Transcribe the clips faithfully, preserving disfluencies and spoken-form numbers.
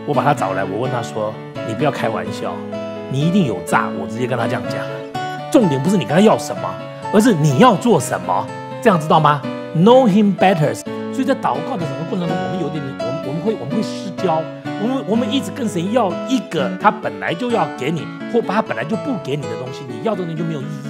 我把他找来，我问他说：“你不要开玩笑，你一定有诈。”我直接跟他这样讲。重点不是你跟他要什么，而是你要做什么，这样知道吗 ？Know him better。所以在祷告的整个过程中，我们有点，我们我们会我们会失焦，我们我们一直跟神要一个他本来就要给你，或他本来就不给你的东西，你要的东西就没有意义。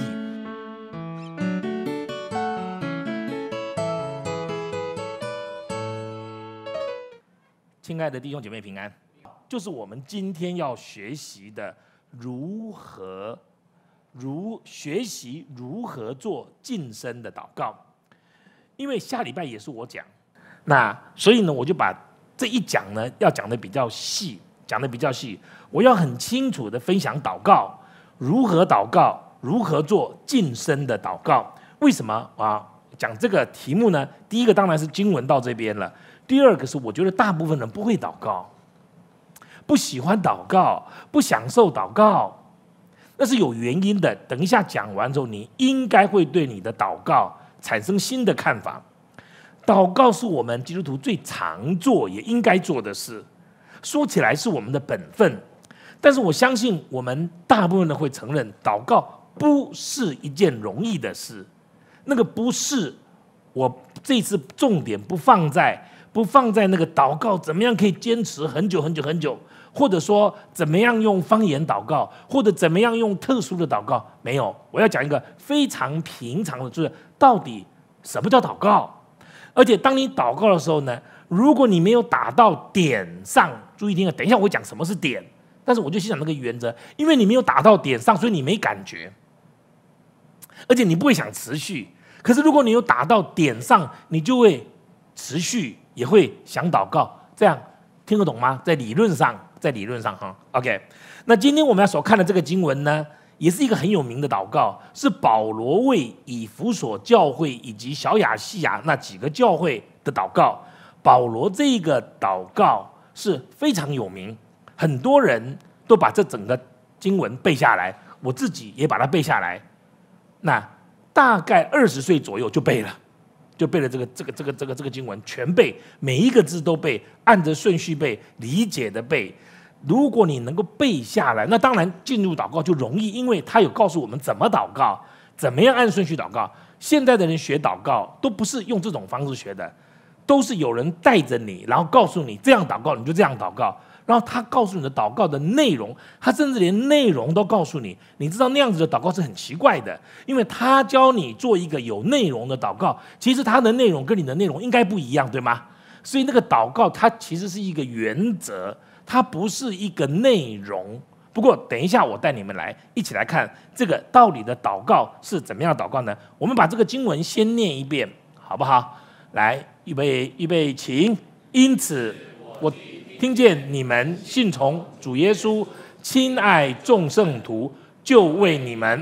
亲爱的弟兄姐妹平安，就是我们今天要学习的如何如学习如何做晋升的祷告。因为下礼拜也是我讲，那所以呢，我就把这一讲呢要讲的比较细，讲的比较细，我要很清楚的分享祷告，如何祷告，如何做晋升的祷告。为什么啊？讲这个题目呢？第一个当然是经文到这边了。第二个是，我觉得大部分人不会祷告，不喜欢祷告，不享受祷告，那是有原因的。等一下讲完之后，你应该会对你的祷告产生新的看法。祷告是我们基督徒最常做也应该做的事，说起来是我们的本分，但是我相信我们大部分人会承认，祷告不是一件容易的事。那个不是，我这次重点不放在。不放在那个祷告怎么样可以坚持很久很久很久，或者说怎么样用方言祷告，或者怎么样用特殊的祷告，没有。我要讲一个非常平常的，就是到底什么叫祷告。而且当你祷告的时候呢，如果你没有打到点上，注意听啊，等一下我会讲什么是点，但是我就先讲那个原则，因为你没有打到点上，所以你没感觉，而且你不会想持续。可是如果你有打到点上，你就会持续，也会想祷告，这样听得懂吗？在理论上，在理论上哈 ，OK。那今天我们要所看的这个经文呢，也是一个很有名的祷告，是保罗为以弗所教会以及小亚细亚那几个教会的祷告。保罗这个祷告是非常有名，很多人都把这整个经文背下来，我自己也把它背下来。那大概二十岁左右就背了。就背了这个这个这个这个这个经文，全背，每一个字都背，按着顺序背，理解的背。如果你能够背下来，那当然进入祷告就容易，因为他有告诉我们怎么祷告，怎么样按顺序祷告。现在的人学祷告都不是用这种方式学的，都是有人带着你，然后告诉你这样祷告，你就这样祷告。然后他告诉你的祷告的内容，他甚至连内容都告诉你。你知道那样子的祷告是很奇怪的，因为他教你做一个有内容的祷告，其实他的内容跟你的内容应该不一样，对吗？所以那个祷告它其实是一个原则，它不是一个内容。不过等一下我带你们来一起来看这个到底的祷告是怎么样的祷告呢？我们把这个经文先念一遍，好不好？来，预备，预备，请。因此我听见你们信从主耶稣，亲爱众圣徒，就为你们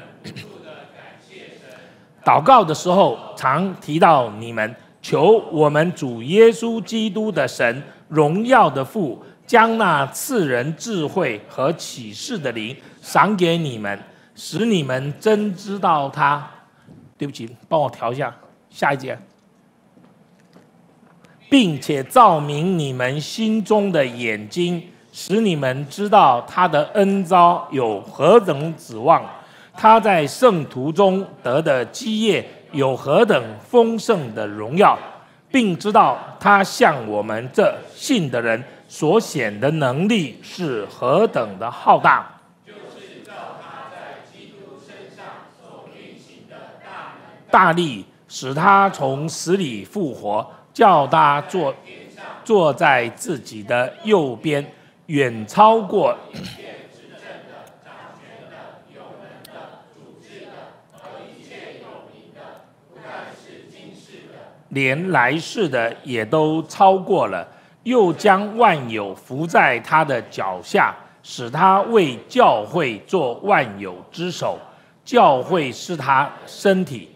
祷告的时候，常提到你们，求我们主耶稣基督的神，荣耀的父，将那赐人智慧和启示的灵赏给你们，使你们真知道他。对不起，帮我调一下下一节。并且照明你们心中的眼睛，使你们知道他的恩召有何等指望，他在圣徒中得的基业有何等丰盛的荣耀，并知道他向我们这信的人所显的能力是何等的浩大，就是照他在基督身上所运行的大能大力，使他从死里复活，叫他坐坐在自己的右边，远超过连来世的也都超过了，又将万有伏在他的脚下，使他为教会做万有之首。教会是他身体。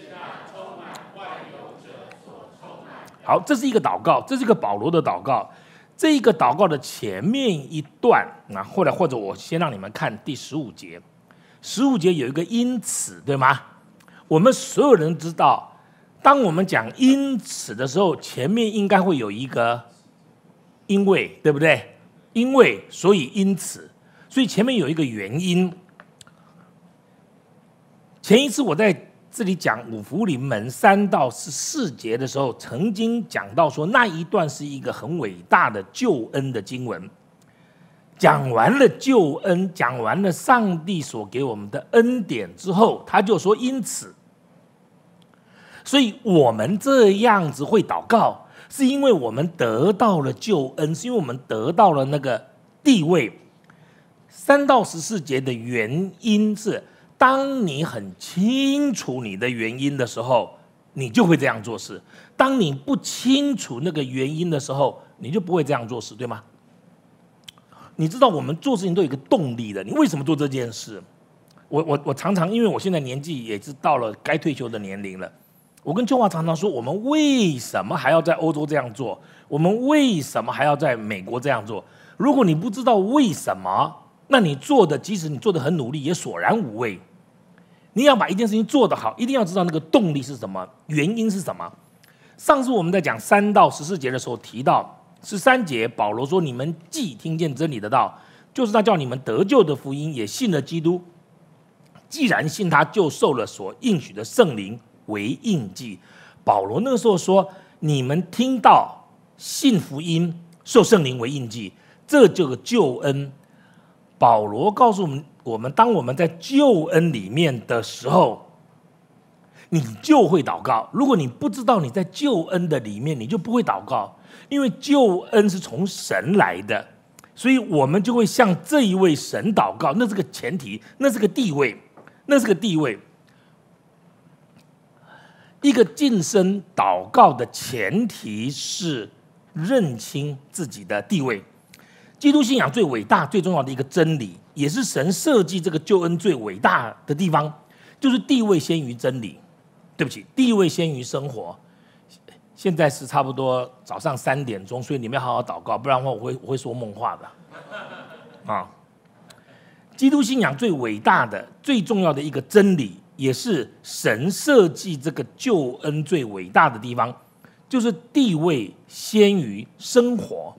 好，这是一个祷告，这是一个保罗的祷告。这一个祷告的前面一段，那后来或者我先让你们看第十五节。十五节有一个因此，对吗？我们所有人知道，当我们讲因此的时候，前面应该会有一个因为，对不对？ 因为，所以，因此，所以前面有一个原因。前一次我在这里讲五福临门三到十四节的时候，曾经讲到说那一段是一个很伟大的救恩的经文。讲完了救恩，讲完了上帝所给我们的恩典之后，他就说因此，所以我们这样子会祷告，是因为我们得到了救恩，是因为我们得到了那个地位。三到十四节的原因是，当你很清楚你的原因的时候，你就会这样做事；当你不清楚那个原因的时候，你就不会这样做事，对吗？你知道我们做事情都有一个动力的，你为什么做这件事？我我我常常，因为我现在年纪也是到了该退休的年龄了，我跟秋华常常说，我们为什么还要在欧洲这样做？我们为什么还要在美国这样做？如果你不知道为什么，那你做的，即使你做的很努力，也索然无味。你要把一件事情做得好，一定要知道那个动力是什么，原因是什么。上次我们在讲三到十四节的时候提到十三节，保罗说：“你们既听见真理的道，就是他叫你们得救的福音，也信了基督。既然信他，就受了所应许的圣灵为印记。”保罗那个时候说：“你们听到信福音，受圣灵为印记，这就是救恩。”保罗告诉我们，我们当我们在救恩里面的时候，你就会祷告。如果你不知道你在救恩的里面，你就不会祷告，因为救恩是从神来的，所以我们就会向这一位神祷告。那是个前提，那是个地位，那是个地位。一个晋升祷告的前提是认清自己的地位。基督信仰最伟大、最重要的一个真理，也是神设计这个救恩最伟大的地方，就是地位先于真理。对不起，地位先于生活。现在是差不多早上三点钟，所以你们要好好祷告，不然的话我会我会说梦话的。啊，基督信仰最伟大的、最重要的一个真理，也是神设计这个救恩最伟大的地方，就是地位先于生活。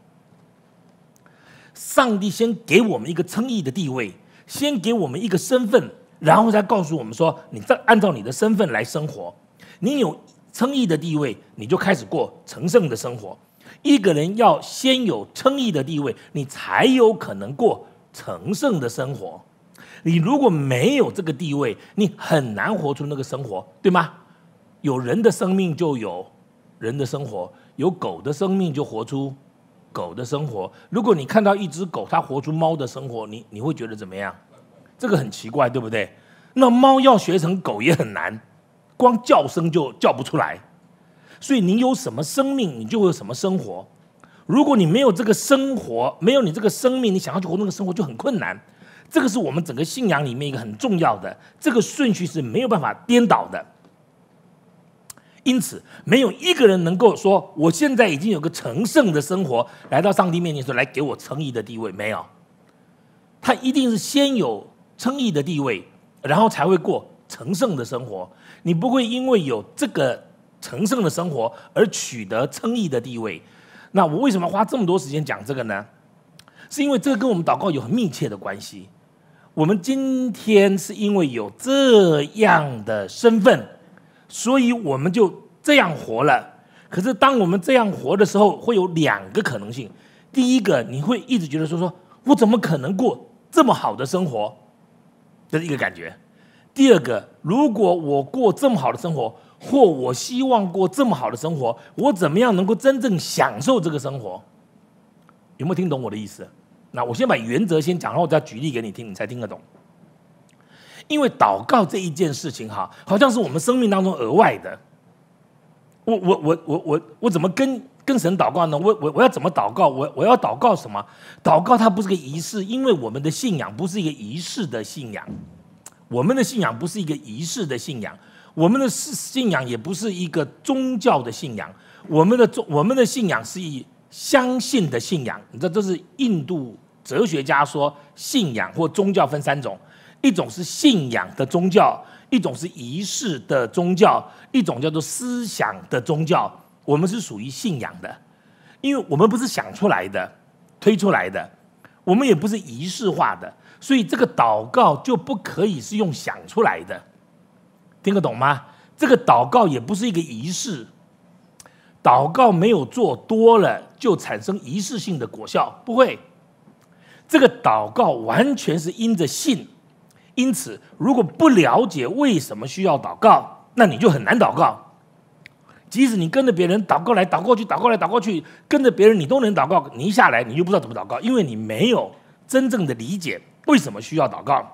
上帝先给我们一个称义的地位，先给我们一个身份，然后再告诉我们说，你再按照你的身份来生活。你有称义的地位，你就开始过成圣的生活。一个人要先有称义的地位，你才有可能过成圣的生活。你如果没有这个地位，你很难活出那个生活，对吗？有人的生命就有人的生活，有狗的生命就活出狗的生活。如果你看到一只狗，它活出猫的生活，你你会觉得怎么样？这个很奇怪，对不对？那猫要学成狗也很难，光叫声就叫不出来。所以你有什么生命，你就会有什么生活。如果你没有这个生活，没有你这个生命，你想要去活那个生活就很困难。这个是我们整个信仰里面一个很重要的，这个顺序是没有办法颠倒的。因此，没有一个人能够说，我现在已经有个成圣的生活，来到上帝面前说，来给我称义的地位。没有，他一定是先有称义的地位，然后才会过成圣的生活。你不会因为有这个成圣的生活而取得称义的地位。那我为什么花这么多时间讲这个呢？是因为这个跟我们祷告有很密切的关系。我们今天是因为有这样的身份，所以我们就这样活了。可是当我们这样活的时候，会有两个可能性。第一个，你会一直觉得说说我怎么可能过这么好的生活，这是一个感觉。第二个，如果我过这么好的生活，或我希望过这么好的生活，我怎么样能够真正享受这个生活？有没有听懂我的意思？那我先把原则先讲，然后我再举例给你听，你才听得懂。因为祷告这一件事情哈，好像是我们生命当中额外的。我我我我我我怎么跟跟神祷告呢？我我我要怎么祷告？我我要祷告什么？祷告它不是个仪式，因为我们的信仰不是一个仪式的信仰，我们的信仰不是一个仪式的信仰，我们的信仰也不是一个宗教的信仰，我们的我们的信仰是以相信的信仰。你知道，这是印度哲学家说，信仰或宗教分三种。一种是信仰的宗教，一种是仪式的宗教，一种叫做思想的宗教。我们是属于信仰的，因为我们不是想出来的、推出来的， 我们也不是仪式化的，所以这个祷告就不可以是用想出来的，听得懂吗？这个祷告也不是一个仪式，祷告没有做多了就产生仪式性的果效，不会。这个祷告完全是因着信，因此如果不了解为什么需要祷告，那你就很难祷告。即使你跟着别人祷告来祷告去，祷告来祷告去，跟着别人你都能祷告，你一下来你就不知道怎么祷告，因为你没有真正的理解为什么需要祷告。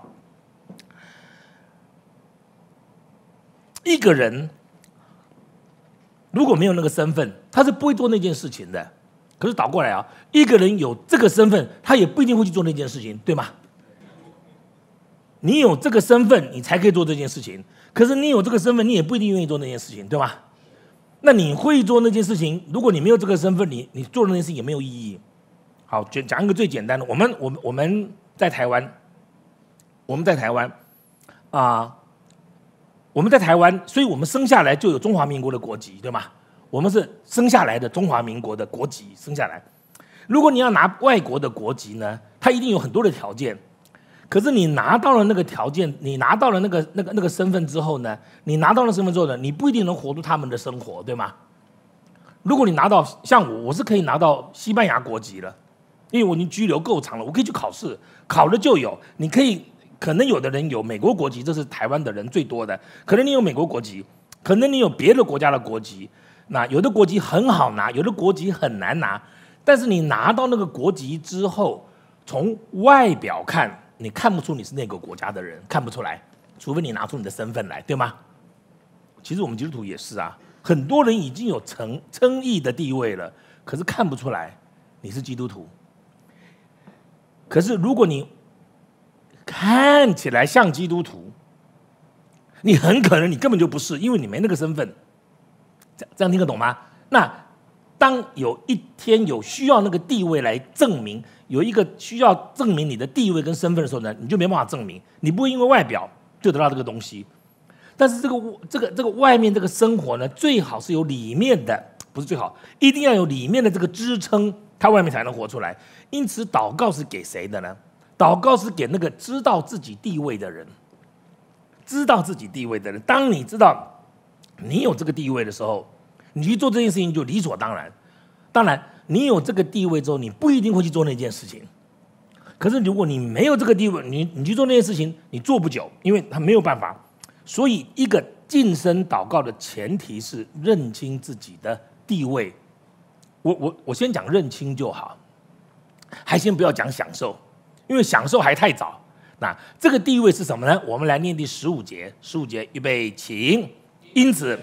一个人如果没有那个身份，他是不会做那件事情的。可是倒过来啊，一个人有这个身份，他也不一定会去做那件事情，对吗？你有这个身份，你才可以做这件事情。可是你有这个身份，你也不一定愿意做那件事情，对吗？那你会做那件事情，如果你没有这个身份，你你做那件事情也没有意义。好，讲一个最简单的，我们我们我们在台湾，我们在台湾啊、呃，我们在台湾，所以我们生下来就有中华民国的国籍，对吗？我们是生下来的中华民国的国籍，生下来。如果你要拿外国的国籍呢，它一定有很多的条件。可是你拿到了那个条件，你拿到了那个那个那个身份之后呢，你拿到了身份之后呢，你不一定能活出他们的生活，对吗？如果你拿到像我，我是可以拿到西班牙国籍了，因为我已经居留够长了，我可以去考试，考了就有。你可以，可能有的人有美国国籍，这是台湾的人最多的，可能你有美国国籍，可能你有别的国家的国籍。那有的国籍很好拿，有的国籍很难拿，但是你拿到那个国籍之后，从外表看，你看不出你是那个国家的人，看不出来，除非你拿出你的身份来，对吗？其实我们基督徒也是啊，很多人已经有称称义的地位了，可是看不出来你是基督徒。可是如果你看起来像基督徒，你很可能你根本就不是，因为你没那个身份。这样听得懂吗？那当有一天有需要那个地位来证明，有一个需要证明你的地位跟身份的时候呢，你就没办法证明，你不会因为外表就得到这个东西。但是这个这个这个外面这个生活呢，最好是有里面的，不是最好，一定要有里面的这个支撑，它外面才能活出来。因此，祷告是给谁的呢？祷告是给那个知道自己地位的人，知道自己地位的人。当你知道你有这个地位的时候，你去做这件事情就理所当然。当然，你有这个地位之后，你不一定会去做那件事情。可是如果你没有这个地位，你你去做那件事情，你做不久，因为他没有办法。所以，一个晋升祷告的前提是认清自己的地位。我我我先讲认清就好，还先不要讲享受，因为享受还太早。那这个地位是什么呢？我们来念第十五节，十五节预备，请。因此，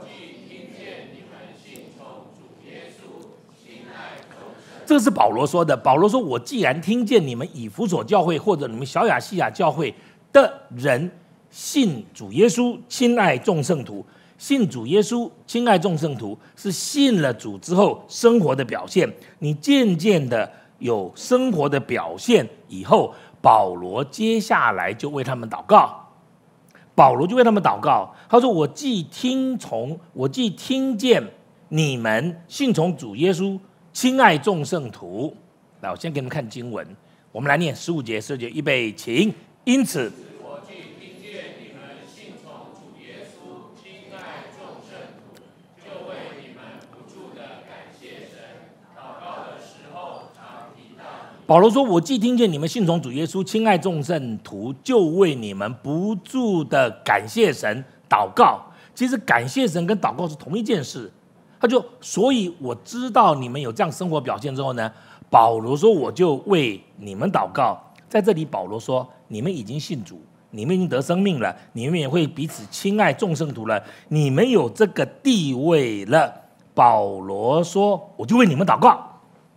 这个是保罗说的。保罗说：“我既然听见你们以弗所教会或者你们小亚细亚教会的人信主耶稣，亲爱众圣徒。信主耶稣，亲爱众圣徒，是信了主之后生活的表现。你渐渐的有生活的表现以后，保罗接下来就为他们祷告。保罗就为他们祷告，他说：我既听从，我既听见你们信从主耶稣，亲爱众圣徒。来，我先给你们看经文，我们来念十五节、十六节，预备，请。因此，我既听见你们信从主耶稣，亲爱众圣徒，就为你们不住的感谢神。祷告的时候常提到。保罗说：我既听见你们信从主耶稣，亲爱众圣徒，就为你们不住的感谢神。祷告，其实感谢神跟祷告是同一件事。他就，所以我知道你们有这样生活表现之后呢，保罗说我就为你们祷告。在这里，保罗说你们已经信主，你们已经得生命了，你们也会彼此亲爱众圣徒了，你们有这个地位了。保罗说我就为你们祷告。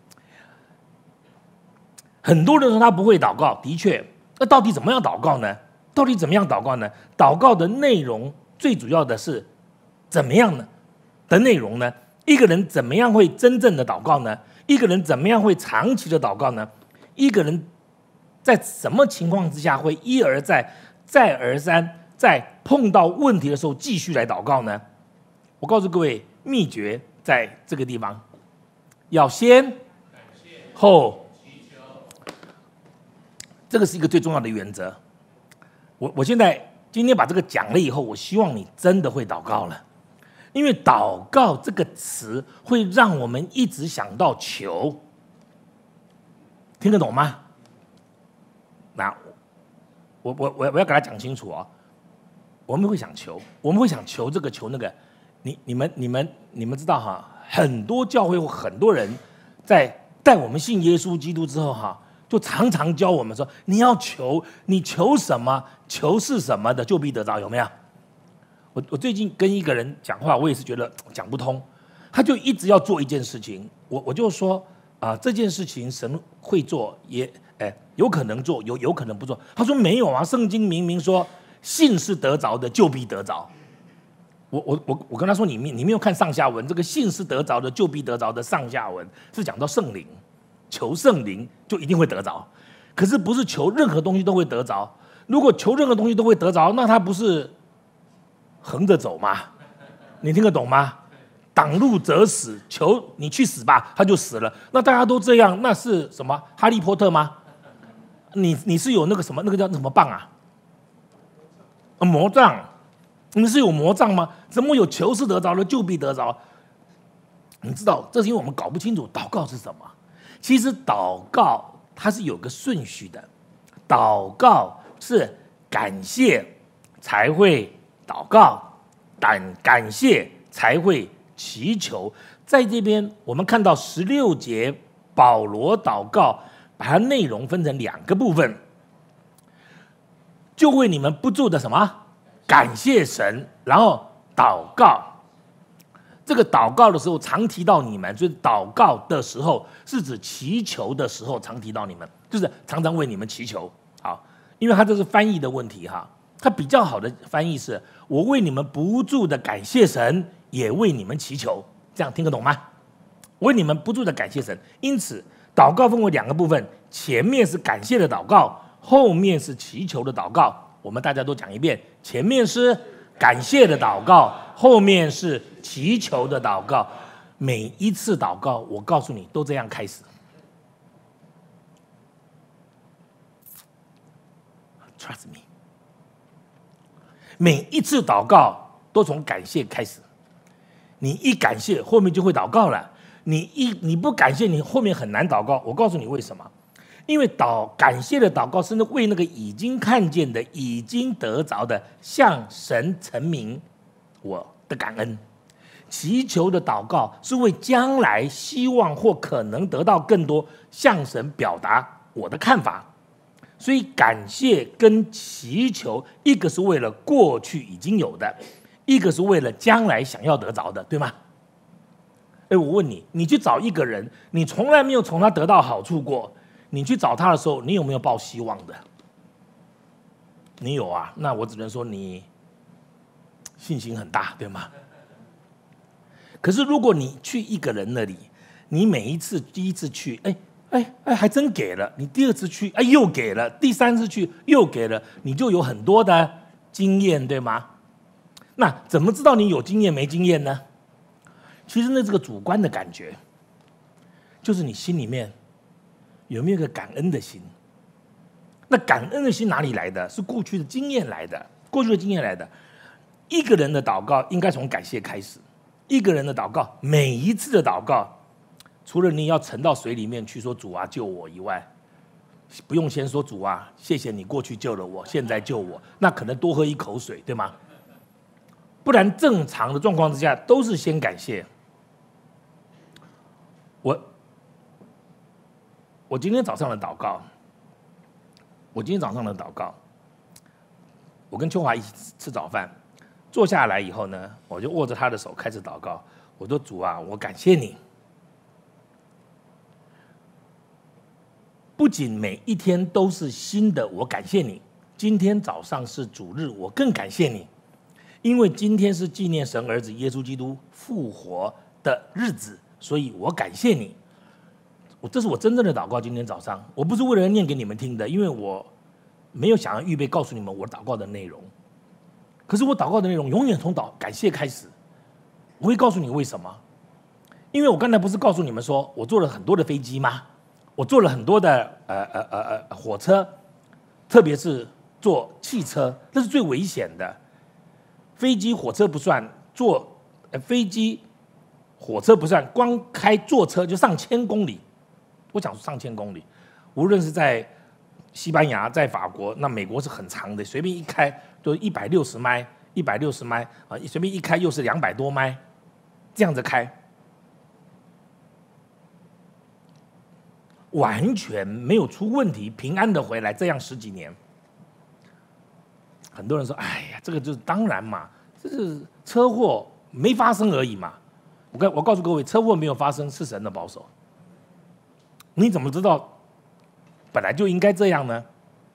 很多人说他不会祷告，的确，那到底怎么样祷告呢？到底怎么样祷告呢？祷告的内容最主要的是怎么样呢？的内容呢？一个人怎么样会真正的祷告呢？一个人怎么样会长期的祷告呢？一个人在什么情况之下会一而再、再而三，在碰到问题的时候继续来祷告呢？我告诉各位，秘诀在这个地方，要先后这个是一个最重要的原则。我我现在今天把这个讲了以后，我希望你真的会祷告了，因为祷告这个词会让我们一直想到求，听得懂吗？那我我我我要给他讲清楚哦，我们会想求，我们会想求这个求那个，你你们你们你们知道哈，很多教会或很多人在带我们信耶稣基督之后哈。就常常教我们说，你要求，你求什么，求是什么的，就必得着，有没有？我我最近跟一个人讲话，我也是觉得讲不通，他就一直要做一件事情，我我就说啊、呃，这件事情神会做，也哎有可能做，有有可能不做。他说没有啊，圣经明明说信是得着的，就必得着。我我我我跟他说，你你没有看上下文，这个信是得着的，就必得着的上下文是讲到圣灵。求圣灵就一定会得着，可是不是求任何东西都会得着。如果求任何东西都会得着，那他不是横着走吗？你听得懂吗？挡路则死，求你去死吧，他就死了。那大家都这样，那是什么？哈利波特吗？你你是有那个什么那个叫什么棒啊？魔杖？你是有魔杖吗？怎么有求是得着的，就必得着？你知道，这是因为我们搞不清楚祷告是什么。其实祷告它是有个顺序的，祷告是感谢才会祷告，感感谢才会祈求。在这边我们看到十六节，保罗祷告把它内容分成两个部分，就为你们不住的什么感谢神，然后祷告。这个祷告的时候常提到你们，就是祷告的时候是指祈求的时候常提到你们，就是常常为你们祈求。好，因为他这是翻译的问题哈，他比较好的翻译是我为你们不住的感谢神，也为你们祈求，这样听得懂吗？我为你们不住的感谢神，因此祷告分为两个部分，前面是感谢的祷告，后面是祈求的祷告。我们大家都讲一遍，前面是感谢的祷告，后面是祈求的祷告。每一次祷告，我告诉你都这样开始。Trust me， 每一次祷告都从感谢开始。你一感谢，后面就会祷告了。你一你不感谢，你后面很难祷告。我告诉你为什么？因为祷感谢的祷告是为那个已经看见的、已经得着的，向神陈明我的感恩；祈求的祷告是为将来希望或可能得到更多，向神表达我的看法。所以感谢跟祈求，一个是为了过去已经有的，一个是为了将来想要得着的，对吗？哎，我问你，你去找一个人，你从来没有从他得到好处过。你去找他的时候，你有没有抱希望的？你有啊，那我只能说你信心很大，对吗？可是如果你去一个人那里，你每一次第一次去，哎哎哎，还真给了；你第二次去，哎又给了；第三次去又给了，你就有很多的经验，对吗？那怎么知道你有经验没经验呢？其实那是个主观的感觉，就是你心里面有没有个感恩的心？那感恩的心哪里来的？是过去的经验来的，过去的经验来的。一个人的祷告应该从感谢开始，一个人的祷告，每一次的祷告，除了你要沉到水里面去说主啊救我以外，不用先说主啊谢谢你过去救了我，现在救我，那可能多喝一口水，对吗？不然正常的状况之下都是先感谢。我我今天早上的祷告，我今天早上的祷告，我跟秋华一起吃早饭，坐下来以后呢，我就握着他的手开始祷告。我说主啊，我感谢你，不仅每一天都是新的，我感谢你。今天早上是主日，我更感谢你，因为今天是纪念神儿子耶稣基督复活的日子，所以我感谢你。这是我真正的祷告。今天早上，我不是为了念给你们听的，因为我没有想要预备告诉你们我祷告的内容。可是我祷告的内容永远从祷感谢开始。我会告诉你为什么？因为我刚才不是告诉你们说我坐了很多的飞机吗？我坐了很多的呃呃呃呃火车， 特别是坐汽车，那是最危险的。飞机、火车不算，坐呃飞机、火车不算，光开坐车就上千公里。我讲上千公里，无论是在西班牙、在法国，那美国是很长的，随便一开就一百六十迈，一百六十迈啊，随便一开又是两百多迈，这样子开，完全没有出问题，平安的回来，这样十几年。很多人说：“哎呀，这个就是当然嘛，这是车祸没发生而已嘛。”我告我告诉各位，车祸没有发生是神的保守。你怎么知道本来就应该这样呢？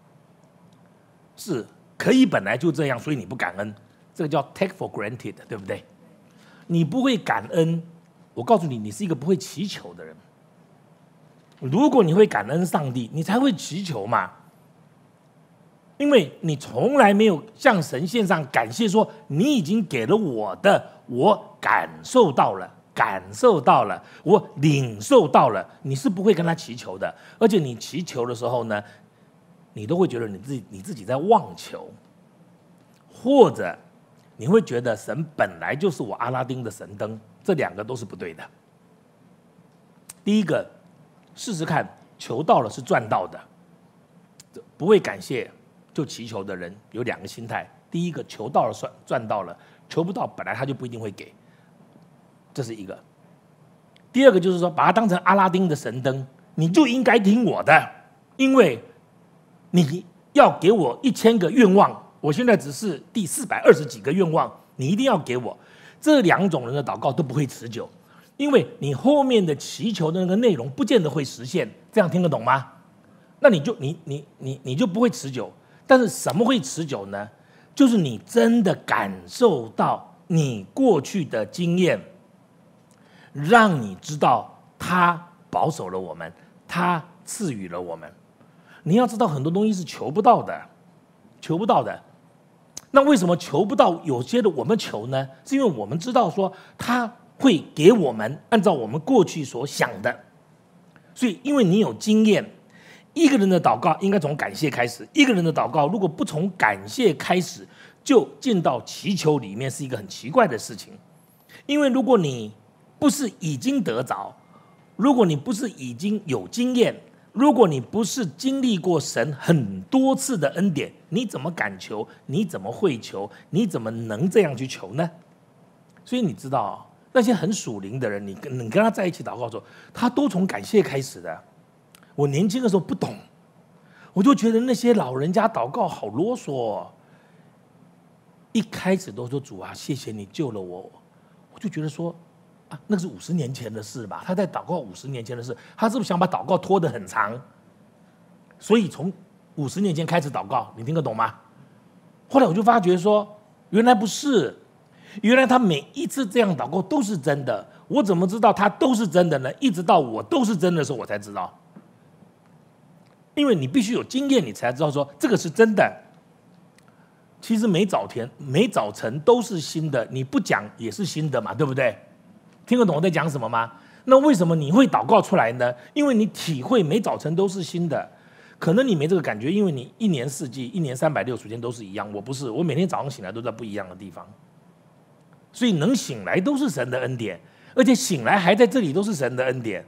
是可以本来就这样，所以你不感恩，这个叫 take for granted， 对不对？你不会感恩，我告诉你，你是一个不会祈求的人。如果你会感恩上帝，你才会祈求嘛。因为你从来没有向神献上感谢，说你已经给了我的，我感受到了，感受到了，我领受到了，你是不会跟他祈求的。而且你祈求的时候呢，你都会觉得你自己你自己在妄求，或者你会觉得神本来就是我阿拉丁的神灯，这两个都是不对的。第一个，试试看，求到了是赚到的，不会感谢就祈求的人有两个心态：第一个，求到了赚赚到了，求不到本来他就不一定会给，这是一个；第二个就是说，把它当成阿拉丁的神灯，你就应该听我的，因为你要给我一千个愿望，我现在只是第四百二十几个愿望，你一定要给我。这两种人的祷告都不会持久，因为你后面的祈求的那个内容不见得会实现，这样听得懂吗？那你就你你你你就不会持久。但是什么会持久呢？就是你真的感受到你过去的经验，让你知道他保守了我们，他赐予了我们。你要知道很多东西是求不到的，求不到的。那为什么求不到有些的我们求呢？是因为我们知道说他会给我们按照我们过去所想的，所以因为你有经验。一个人的祷告应该从感谢开始，一个人的祷告如果不从感谢开始，就进到祈求里面，是一个很奇怪的事情。因为如果你不是已经得着，如果你不是已经有经验，如果你不是经历过神很多次的恩典，你怎么敢求？你怎么会求？你怎么能这样去求呢？所以你知道，那些很属灵的人，你跟你跟他在一起祷告的时候，他都从感谢开始的。我年轻的时候不懂，我就觉得那些老人家祷告好啰嗦哦。一开始都说主啊，谢谢你救了我，我就觉得说啊，那是五十年前的事吧？他在祷告五十年前的事，他是不是想把祷告拖得很长？所以从五十年前开始祷告，你听得懂吗？后来我就发觉说，原来不是，原来他每一次这样祷告都是真的。我怎么知道他都是真的呢？一直到我都是真的时候，我才知道。因为你必须有经验，你才知道说这个是真的。其实每早天、每早晨都是新的，你不讲也是新的嘛，对不对？听得懂我在讲什么吗？那为什么你会祷告出来呢？因为你体会每早晨都是新的。可能你没这个感觉，因为你一年四季、一年三百六十天都是一样。我不是，我每天早上醒来都在不一样的地方，所以能醒来都是神的恩典，而且醒来还在这里都是神的恩典。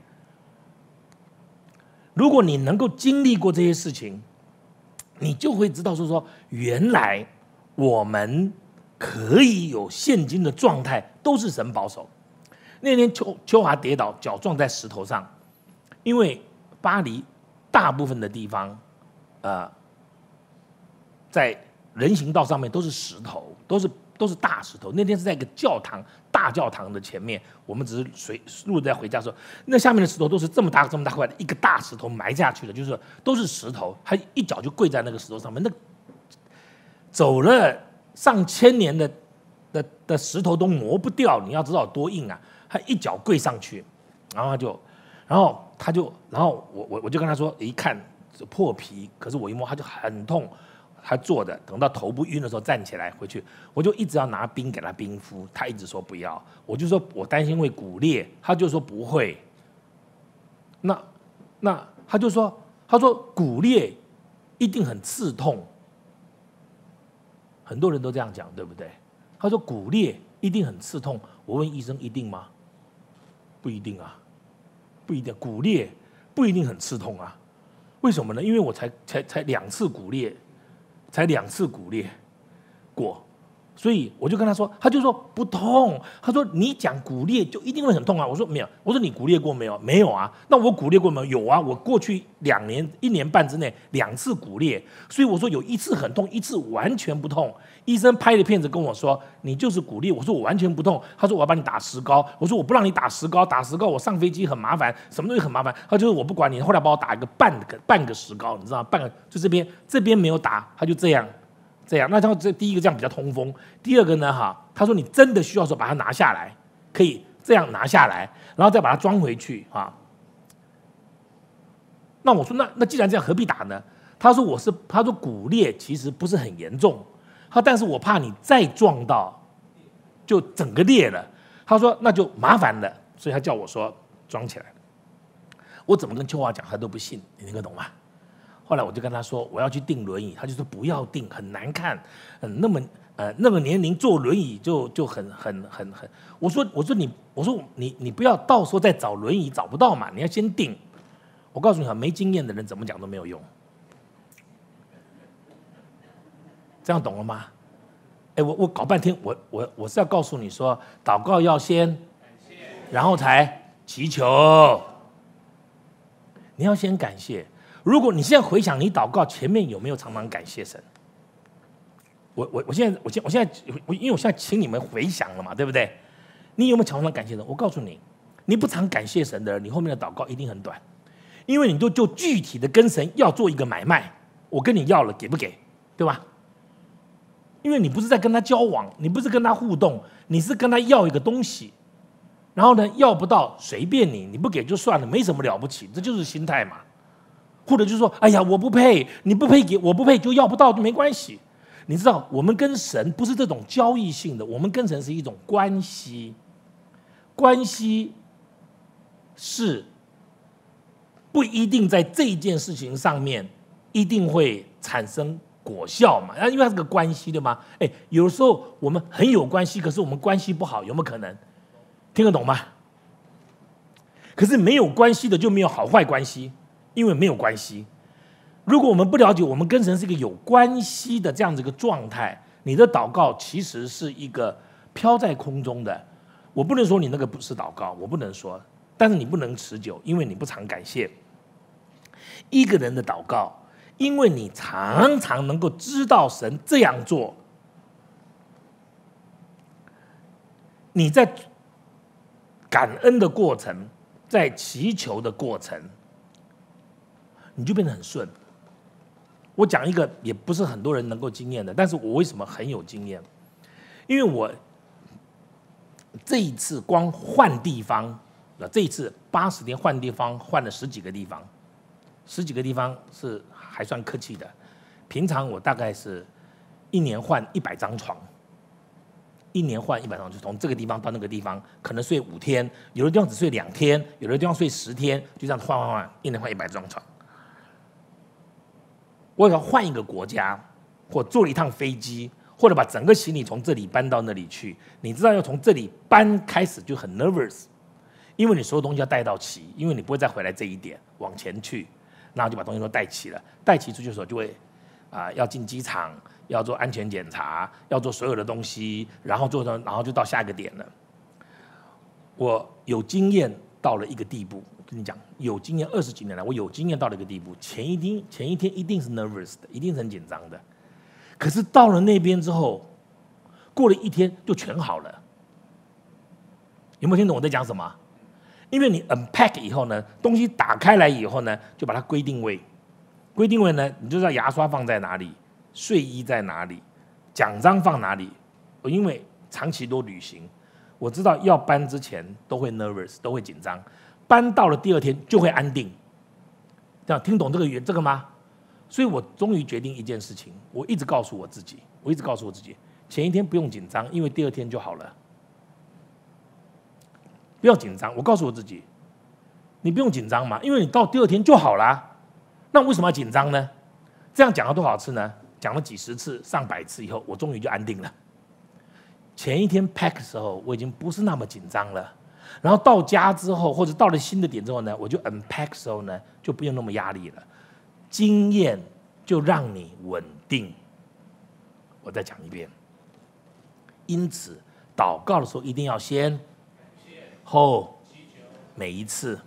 如果你能够经历过这些事情，你就会知道说说，原来我们可以有现今的状态，都是神保守。那天秋秋华跌倒，脚撞在石头上，因为巴黎大部分的地方，呃，在人行道上面都是石头，都是都是大石头。那天是在一个教堂。大教堂的前面，我们只是随路在回家的时候，那下面的石头都是这么大这么大块的一个大石头埋下去的，就是都是石头，他一脚就跪在那个石头上面，那走了上千年的的的石头都磨不掉，你要知道有多硬啊！他一脚跪上去，然后他就，然后他就，然后我我我就跟他说，一看破皮，可是我一摸他就很痛。他坐的，等到头不晕的时候站起来回去，我就一直要拿冰给他冰敷，他一直说不要，我就说我担心会骨裂，他就说不会。那那他就说，他说骨裂一定很刺痛。很多人都这样讲，对不对？他说骨裂一定很刺痛。我问医生，一定吗？不一定啊，不一定。骨裂不一定很刺痛啊。为什么呢？因为我才才才两次骨裂，才两次骨裂过。所以我就跟他说，他就说不痛。他说你讲骨裂就一定会很痛啊。我说没有。我说你骨裂过没有？没有啊。那我骨裂过没有？有啊。我过去两年一年半之内两次骨裂，所以我说有一次很痛，一次完全不痛。医生拍了片子跟我说你就是骨裂，我说我完全不痛。他说我要帮你打石膏，我说我不让你打石膏，打石膏我上飞机很麻烦，什么东西很麻烦。他就是我不管你，后来帮我打一个半个半个石膏，你知道吗？半个就这边这边没有打，他就这样。这样，那他这第一个这样比较通风，第二个呢，哈，他说你真的需要的时候把它拿下来，可以这样拿下来，然后再把它装回去啊。那我说那那既然这样，何必打呢？他说我是他说骨裂其实不是很严重，他但是我怕你再撞到，就整个裂了。他说那就麻烦了，所以他叫我说装起来。我怎么跟秋华讲，他都不信，你听得懂吗？后来我就跟他说我要去订轮椅，他就说不要订，很难看，嗯，那么呃那个年龄坐轮椅就就很很很很，我说我说你我说你你不要到时候再找轮椅找不到嘛，你要先订。我告诉你哈，没经验的人怎么讲都没有用，这样懂了吗？哎，我我搞半天，我我我是要告诉你说，祷告要先，然后才祈求，你要先感谢。如果你现在回想你祷告前面有没有常常感谢神？我我我现在我现我现在我因为我现在请你们回想了嘛，对不对？你有没有常常感谢神？我告诉你，你不常感谢神的人，你后面的祷告一定很短，因为你都就具体的跟神要做一个买卖，我跟你要了，给不给？对吧？因为你不是在跟他交往，你不是跟他互动，你是跟他要一个东西，然后呢要不到随便你，你不给就算了，没什么了不起，这就是心态嘛。或者就是说，哎呀，我不配，你不配给，我不配就要不到就没关系。你知道，我们跟神不是这种交易性的，我们跟神是一种关系，关系是不一定在这件事情上面一定会产生果效嘛，因为它是个关系，对吗？哎，有时候我们很有关系，可是我们关系不好，有没有可能？听得懂吗？可是没有关系的就没有好坏关系。因为没有关系，如果我们不了解我们跟神是一个有关系的这样子一个状态，你的祷告其实是一个飘在空中的。我不能说你那个不是祷告，我不能说，但是你不能持久，因为你不常感谢。一个人的祷告，因为你常常能够知道神这样做，你在感恩的过程，在祈求的过程，你就变得很顺。我讲一个也不是很多人能够经验的，但是我为什么很有经验？因为我这一次光换地方，这一次八十天换地方，换了十几个地方，十几个地方是还算客气的。平常我大概是一年换一百张床，一年换一百张床，就从这个地方到那个地方，可能睡五天，有的地方只睡两天，有的地方睡十天，就这样换换换，一年换一百张床。我要换一个国家，或坐了一趟飞机，或者把整个行李从这里搬到那里去，你知道要从这里搬开始就很 nervous， 因为你所有东西要带到齐，因为你不会再回来这一点，往前去，然后就把东西都带齐了，带齐出去的时候就会啊、呃、要进机场，要做安全检查，要做所有的东西，然后做到，然后就到下一个点了。我有经验到了一个地步。跟你讲，有经验二十几年来，我有经验到了一个地步，前一天前一天一定是 nervous 的，一定是很紧张的。可是到了那边之后，过了一天就全好了。有没有听懂我在讲什么？因为你 unpack 以后呢，东西打开来以后呢，就把它归定位。归定位呢，你就知道牙刷放在哪里，睡衣在哪里，奖章放哪里。我因为长期都旅行，我知道要搬之前都会 nervous， 都会紧张。搬到了第二天就会安定，这样听懂这个这个吗？所以我终于决定一件事情，我一直告诉我自己，我一直告诉我自己，前一天不用紧张，因为第二天就好了。不要紧张，我告诉我自己，你不用紧张嘛，因为你到第二天就好了。那为什么要紧张呢？ 这样讲了多少次呢？讲了几十次、上百次以后，我终于就安定了。前一天 pack 的时候，我已经不是那么紧张了。然后到家之后，或者到了新的点之后呢，我就 unpack 的时候呢，就不用那么压力了。经验就让你稳定。我再讲一遍。因此，祷告的时候一定要先后每一次，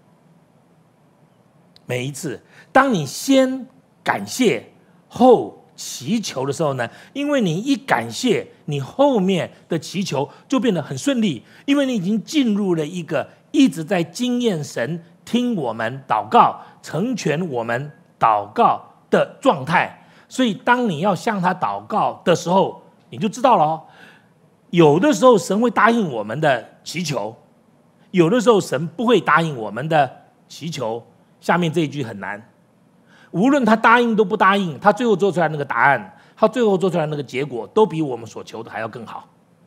每一次，当你先感谢后祈求的时候呢，因为你一感谢，你后面的祈求就变得很顺利，因为你已经进入了一个一直在经验神听我们祷告、成全我们祷告的状态。所以，当你要向他祷告的时候，你就知道了哦。有的时候神会答应我们的祈求，有的时候神不会答应我们的祈求。下面这一句很难，无论他答应都不答应，他最后做出来那个答案，他最后做出来那个结果，都比我们所求的还要更好。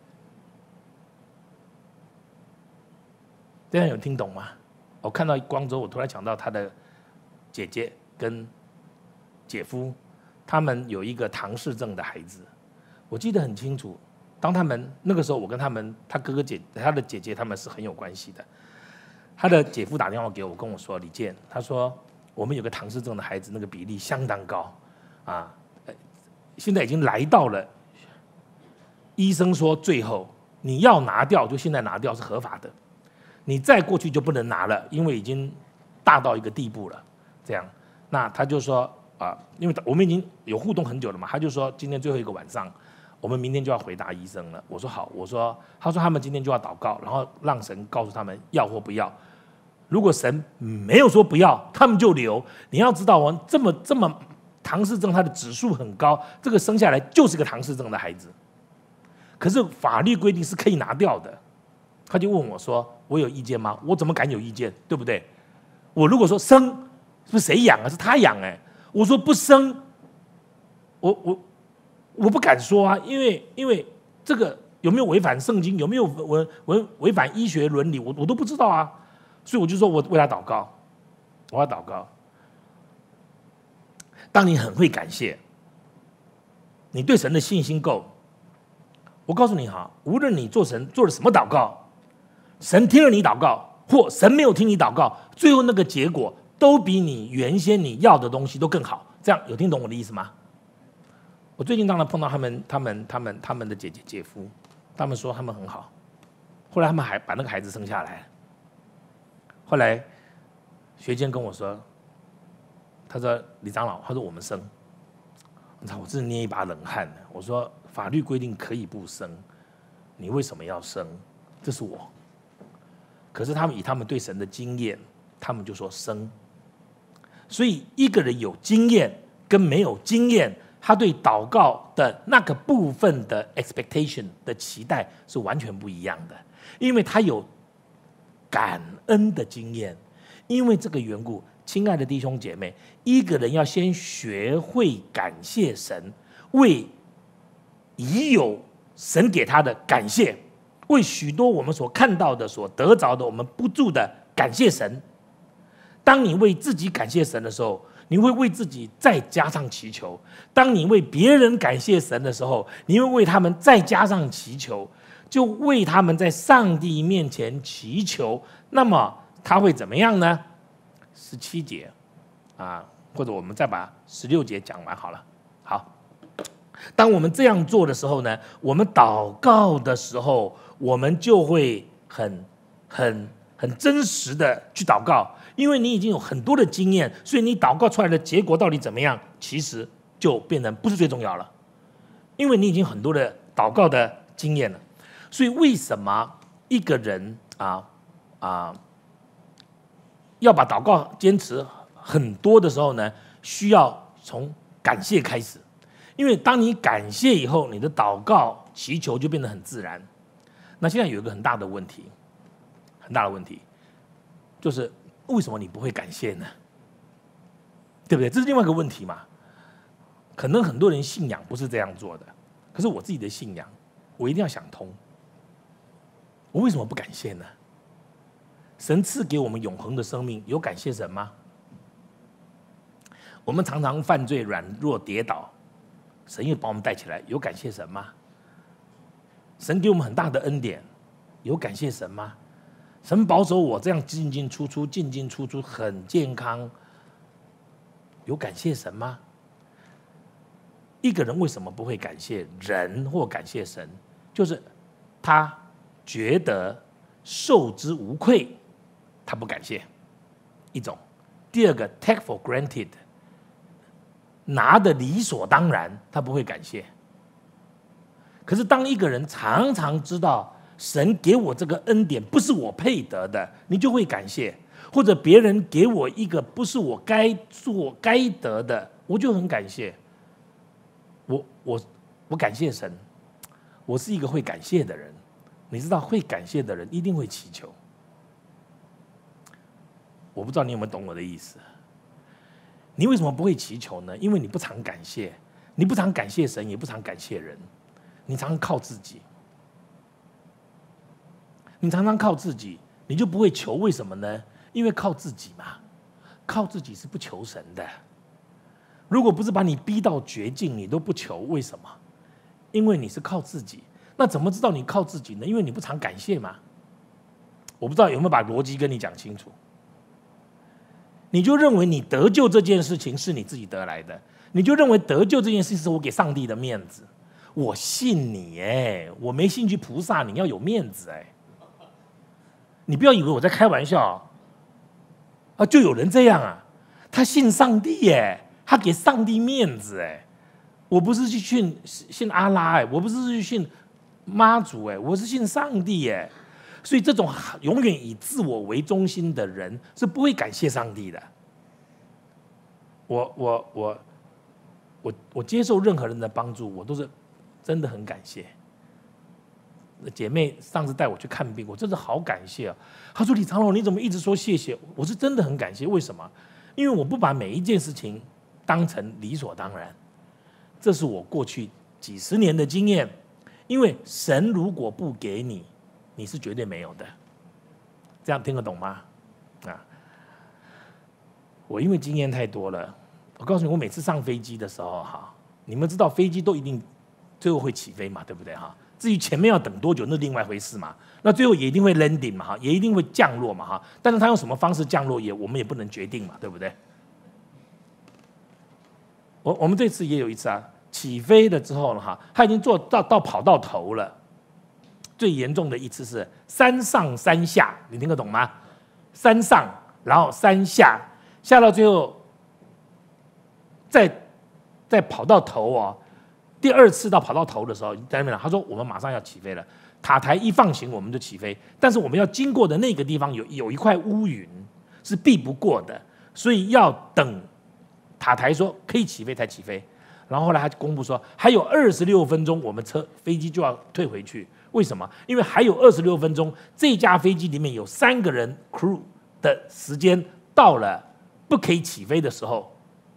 这样有听懂吗？我看到光州，我突然想到他的姐姐跟姐夫，他们有一个唐氏症的孩子，我记得很清楚。当他们那个时候，我跟他们，他哥哥姐，他的姐姐，他们是很有关系的。他的姐夫打电话给我，跟我说：“李健，他说我们有个唐氏症的孩子，那个比例相当高，啊，现在已经来到了。医生说，最后你要拿掉，就现在拿掉是合法的，你再过去就不能拿了，因为已经大到一个地步了。这样，那他就说啊，因为我们已经有互动很久了嘛，他就说今天最后一个晚上。”我们明天就要回答医生了。我说好，我说他说他们今天就要祷告，然后让神告诉他们要或不要。如果神没有说不要，他们就留。你要知道哦，这么这么唐氏症，它的指数很高，这个生下来就是个唐氏症的孩子。可是法律规定是可以拿掉的。他就问我说：“我有意见吗？”我怎么敢有意见，对不对？我如果说生，是不是谁养啊？是他养哎、欸。我说不生，我我。我不敢说啊，因为因为这个有没有违反圣经，有没有违违违反医学伦理，我我都不知道啊，所以我就说我为他祷告，我要祷告。当你很会感谢，你对神的信心够，我告诉你哈，无论你做神做了什么祷告，神听了你祷告，或神没有听你祷告，最后那个结果都比你原先你要的东西都更好。这样有听懂我的意思吗？我最近当然碰到他们、他们、他们、他们的姐姐、姐夫，他们说他们很好。后来他们还把那个孩子生下来。后来学监跟我说，他说李长老，他说我们生，我操，我真是捏一把冷汗。我说法律规定可以不生，你为什么要生？这是我。可是他们以他们对神的经验，他们就说生。所以一个人有经验跟没有经验，他对祷告的那个部分的 expectation 的期待是完全不一样的，因为他有感恩的经验。因为这个缘故，亲爱的弟兄姐妹，一个人要先学会感谢神，为已有神给他的感谢，为许多我们所看到的、所得着的，我们不住的感谢神。当你为自己感谢神的时候，你会为自己再加上祈求；当你为别人感谢神的时候，你会为他们再加上祈求，就为他们在上帝面前祈求。那么他会怎么样呢？十七节啊，或者我们再把十六节讲完好了。好，当我们这样做的时候呢，我们祷告的时候，我们就会很很很真实的去祷告。因为你已经有很多的经验，所以你祷告出来的结果到底怎么样，其实就变成不是最重要了。因为你已经很多的祷告的经验了，所以为什么一个人啊啊要把祷告坚持很多的时候呢？需要从感谢开始，因为当你感谢以后，你的祷告祈求就变得很自然。那现在有一个很大的问题，很大的问题就是。为什么你不会感谢呢？对不对？这是另外一个问题嘛。可能很多人信仰不是这样做的，可是我自己的信仰，我一定要想通。我为什么不感谢呢？神赐给我们永恒的生命，有感谢神吗？ 我们常常犯罪、软弱、跌倒，神又把我们带起来，有感谢神吗？神给我们很大的恩典，有感谢神吗？神保守我这样进进出出、进进出出，很健康，有感谢神吗？一个人为什么不会感谢人或感谢神？就是他觉得受之无愧，他不感谢。一种，第二个 take for granted， 拿的理所当然，他不会感谢。可是当一个人常常知道神给我这个恩典不是我配得的，你就会感谢；或者别人给我一个不是我该做该得的，我就很感谢。我我我感谢神，我是一个会感谢的人。你知道，会感谢的人一定会祈求。我不知道你有没有懂我的意思。你为什么不会祈求呢？因为你不常感谢，你不常感谢神，也不常感谢人，你常常靠自己。你常常靠自己，你就不会求。为什么呢？因为靠自己嘛，靠自己是不求神的。如果不是把你逼到绝境，你都不求，为什么？因为你是靠自己。那怎么知道你靠自己呢？因为你不常感谢嘛。我不知道有没有把逻辑跟你讲清楚。你就认为你得救这件事情是你自己得来的，你就认为得救这件事是我给上帝的面子。我信你哎，我没兴趣菩萨，你要有面子哎。你不要以为我在开玩笑啊！就有人这样啊，他信上帝耶，他给上帝面子哎。我不是去信信阿拉哎，我不是去信妈祖哎，我是信上帝哎。所以这种永远以自我为中心的人是不会感谢上帝的。我我我我我接受任何人的帮助，我都是真的很感谢。姐妹上次带我去看病，我真的好感谢啊！她说：“李长老，你怎么一直说谢谢？”我是真的很感谢。为什么？因为我不把每一件事情当成理所当然。这是我过去几十年的经验。因为神如果不给你，你是绝对没有的。这样听得懂吗？啊！我因为经验太多了，我告诉你，我每次上飞机的时候，哈，你们知道飞机都一定最后会起飞嘛，对不对哈？至于前面要等多久，那另外一回事嘛。那最后也一定会 landing 嘛，哈，也一定会降落嘛，哈。但是他用什么方式降落，也我们也不能决定嘛，对不对？我我们这次也有一次啊，起飞了之后呢，哈，他已经做到到跑到头了。最严重的一次是三上三下，你听得懂吗？三上，然后三下，下到最后，再再跑到头哦。第二次到跑到头的时候，在那边他说我们马上要起飞了，塔台一放行我们就起飞，但是我们要经过的那个地方有有一块乌云是避不过的，所以要等塔台说可以起飞才起飞。然后后来他就公布说还有二十六分钟，我们车飞机就要退回去。为什么？因为还有二十六分钟，这架飞机里面有三个人 crew 的时间到了不可以起飞的时候，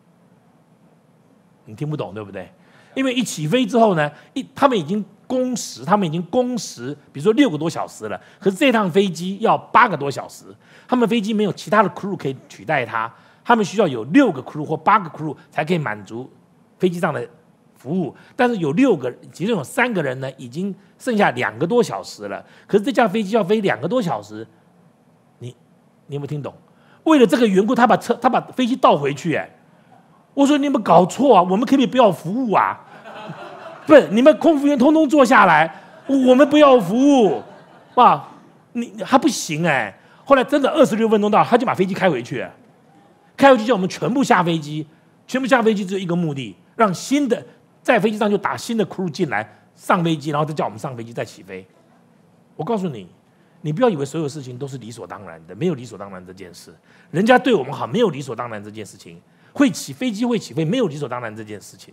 你听不懂对不对？因为一起飞之后呢，一他们已经工时，他们已经工时，比如说六个多小时了，可是这趟飞机要八个多小时，他们飞机没有其他的 crew 可以取代它，他们需要有六个 crew 或八个 crew 才可以满足飞机上的服务。但是有六个，其中有三个人呢，已经剩下两个多小时了，可是这架飞机要飞两个多小时，你你有没有听懂？为了这个缘故，他把车他把飞机倒回去，哎。我说你们搞错啊！我们可不可以不要服务啊？不是，你们空服员通通坐下来，我们不要服务，哇！你还不行哎。后来真的二十六分钟到，他就把飞机开回去，开回去叫我们全部下飞机，全部下飞机只有一个目的，让新的在飞机上就打新的 crew 进来上飞机，然后再叫我们上飞机再起飞。我告诉你，你不要以为所有事情都是理所当然的，没有理所当然这件事。人家对我们好，没有理所当然这件事情。会起飞机会起飞，没有理所当然这件事情。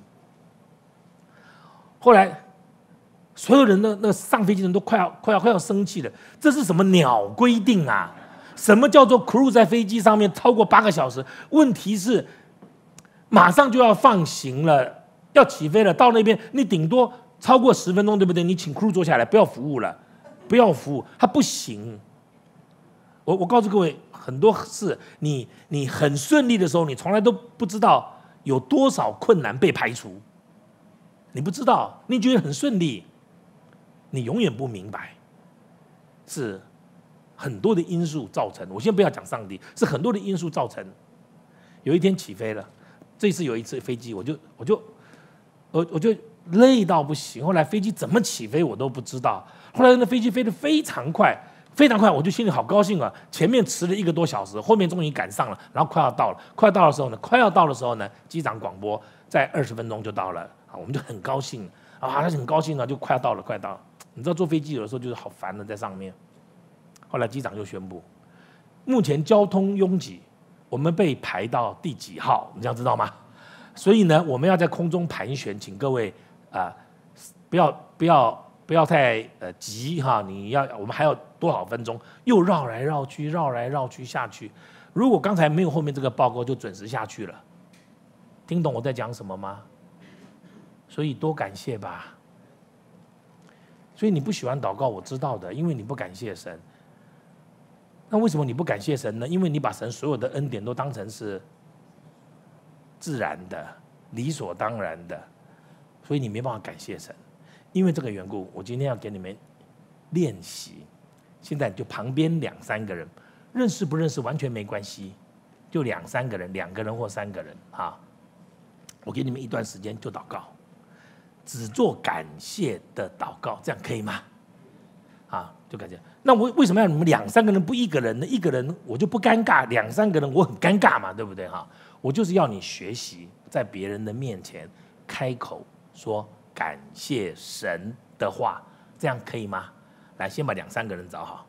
后来，所有人的那上飞机的人都快要快要快要生气了。这是什么鸟规定啊？什么叫做 crew 在飞机上面超过八个小时？问题是，马上就要放行了，要起飞了，到那边你顶多超过十分钟，对不对？你请 crew 坐下来，不要服务了，不要服务，他不行。我我告诉各位，很多事你你很顺利的时候，你从来都不知道有多少困难被排除？你不知道，你觉得很顺利，你永远不明白，是很多的因素造成。我先不要讲上帝，是很多的因素造成。有一天起飞了，这次有一次飞机，我就我就我我就累到不行。后来飞机怎么起飞我都不知道。后来那飞机飞得非常快。非常快，我就心里好高兴啊！前面迟了一个多小时，后面终于赶上了，然后快要到了。快要到的时候呢，快要到的时候呢，机长广播在二十分钟就到了啊，我们就很高兴啊，还是很高兴啊，就快要到了，快要到了。你知道坐飞机有的时候就是好烦的，在上面。后来机长就宣布，目前交通拥挤，我们被排到第几号？你这样知道吗？所以呢，我们要在空中盘旋，请各位啊、呃，不要不要。不要太呃急哈，你要我们还有多少分钟？又绕来绕去，绕来绕去下去。如果刚才没有后面这个报告，就准时下去了。听懂我在讲什么吗？所以多感谢吧。所以你不喜欢祷告，我知道的，因为你不感谢神。那为什么你不感谢神呢？因为你把神所有的恩典都当成是自然的、理所当然的，所以你没办法感谢神。因为这个缘故，我今天要给你们练习。现在就旁边两三个人，认识不认识完全没关系，就两三个人，两个人或三个人啊。我给你们一段时间就祷告，只做感谢的祷告，这样可以吗？啊，就感谢。那我为什么要你们两三个人不一个人呢？一个人我就不尴尬，两三个人我很尴尬嘛，对不对哈？我就是要你学习在别人的面前开口说感谢神的话，这样可以吗？来，先把两三个人找好。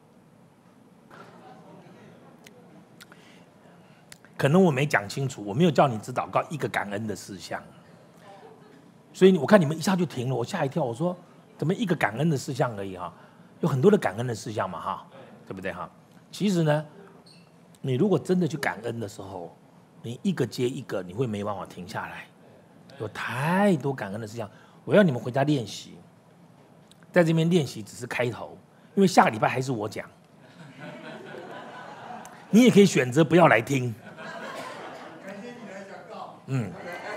可能我没讲清楚，我没有叫你只祷告一个感恩的事项，所以我看你们一下就停了，我吓一跳，我说怎么一个感恩的事项而已哈？有很多的感恩的事项嘛哈，对不对哈？其实呢，你如果真的去感恩的时候，你一个接一个，你会没办法停下来，有太多感恩的事项。我要你们回家练习，在这边练习只是开头，因为下个礼拜还是我讲，你也可以选择不要来听。感谢你来讲道。嗯。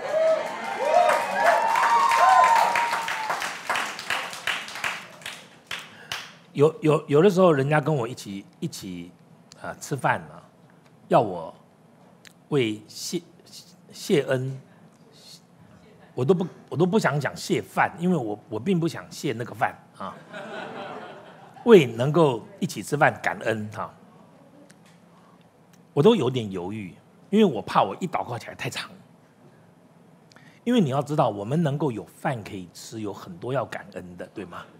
有有有的时候，人家跟我一起一起啊、呃、吃饭呢、啊，要我为谢谢恩。我都不，我都不想讲谢饭，因为我我并不想谢那个饭啊。为能够一起吃饭感恩哈、啊，我都有点犹豫，因为我怕我一祷告起来太长。因为你要知道，我们能够有饭可以吃，有很多要感恩的，对吗？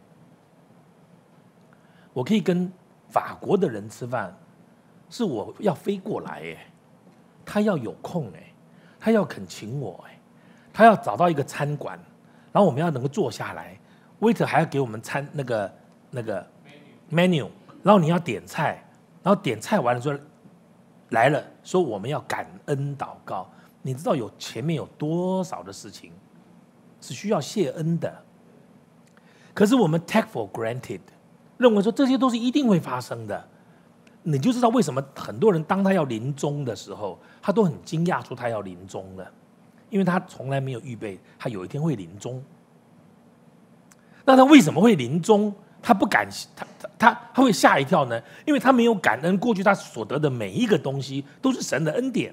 我可以跟法国的人吃饭，是我要飞过来哎，他要有空哎，他要肯请我哎。他要找到一个餐馆，然后我们要能够坐下来 ，waiter 还要给我们餐那个那个 menu， 然后你要点菜，然后点菜完了说来了，说我们要感恩祷告，你知道有前面有多少的事情是需要谢恩的，可是我们 take for granted， 认为说这些都是一定会发生的，你就知道为什么很多人当他要临终的时候，他都很惊讶说他要临终了。因为他从来没有预备，他有一天会临终。那他为什么会临终？他不敢，他他他他会吓一跳呢？因为他没有感恩过去他所得的每一个东西都是神的恩典。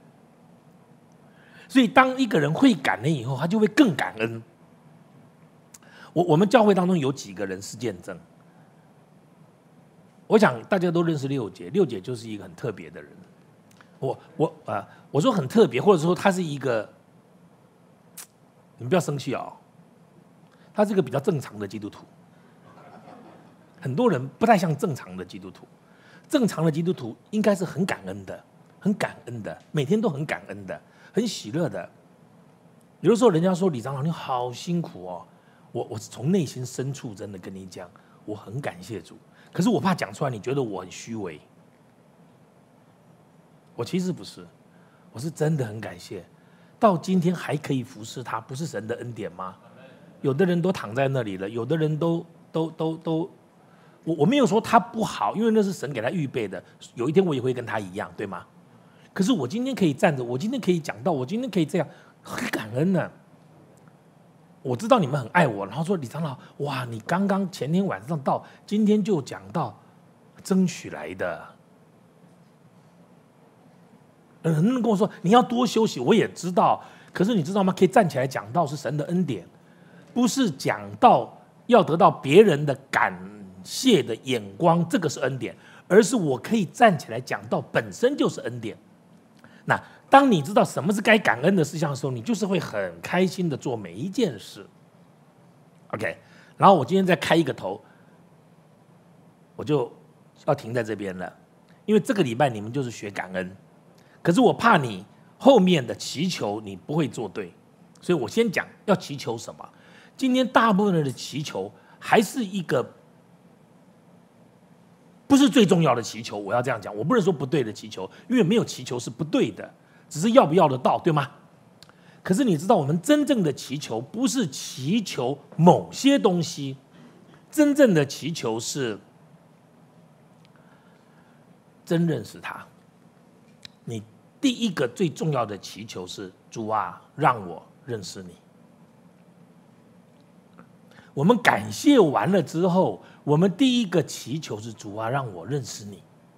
所以当一个人会感恩以后，他就会更感恩。我我们教会当中有几个人是见证，我想大家都认识六姐，六姐就是一个很特别的人。我我啊、呃，我说很特别，或者说他是一个。你们不要生气哦，他是一个比较正常的基督徒。很多人不太像正常的基督徒，正常的基督徒应该是很感恩的，很感恩的，每天都很感恩的，很喜乐的。有的时候人家说李长老你好辛苦哦，我我从内心深处真的跟你讲，我很感谢主，可是我怕讲出来你觉得我很虚伪。我其实不是，我是真的很感谢。到今天还可以服侍他，不是神的恩典吗？有的人都躺在那里了，有的人都都都都，我我没有说他不好，因为那是神给他预备的。有一天我也会跟他一样，对吗？ 可是我今天可以站着，我今天可以讲到，我今天可以这样，很感恩呢。我知道你们很爱我，然后说李长老，哇，你刚刚前天晚上到，今天就讲到，争取来的。很多人跟我说你要多休息，我也知道，可是你知道吗？可以站起来讲道是神的恩典，不是讲道要得到别人的感谢的眼光，这个是恩典，而是我可以站起来讲道本身就是恩典。那当你知道什么是该感恩的事项的时候，你就是会很开心的做每一件事。OK， 然后我今天再开一个头，我就要停在这边了，因为这个礼拜你们就是学感恩，可是我怕你后面的祈求你不会做对，所以我先讲要祈求什么。今天大部分人的祈求还是一个不是最重要的祈求，我要这样讲，我不能说不对的祈求，因为没有祈求是不对的，只是要不要得到，对吗？可是你知道，我们真正的祈求不是祈求某些东西，真正的祈求是真认识他。你第一个最重要的祈求是主啊，让我认识你。我们感谢完了之后，我们第一个祈求是主啊，让我认识你，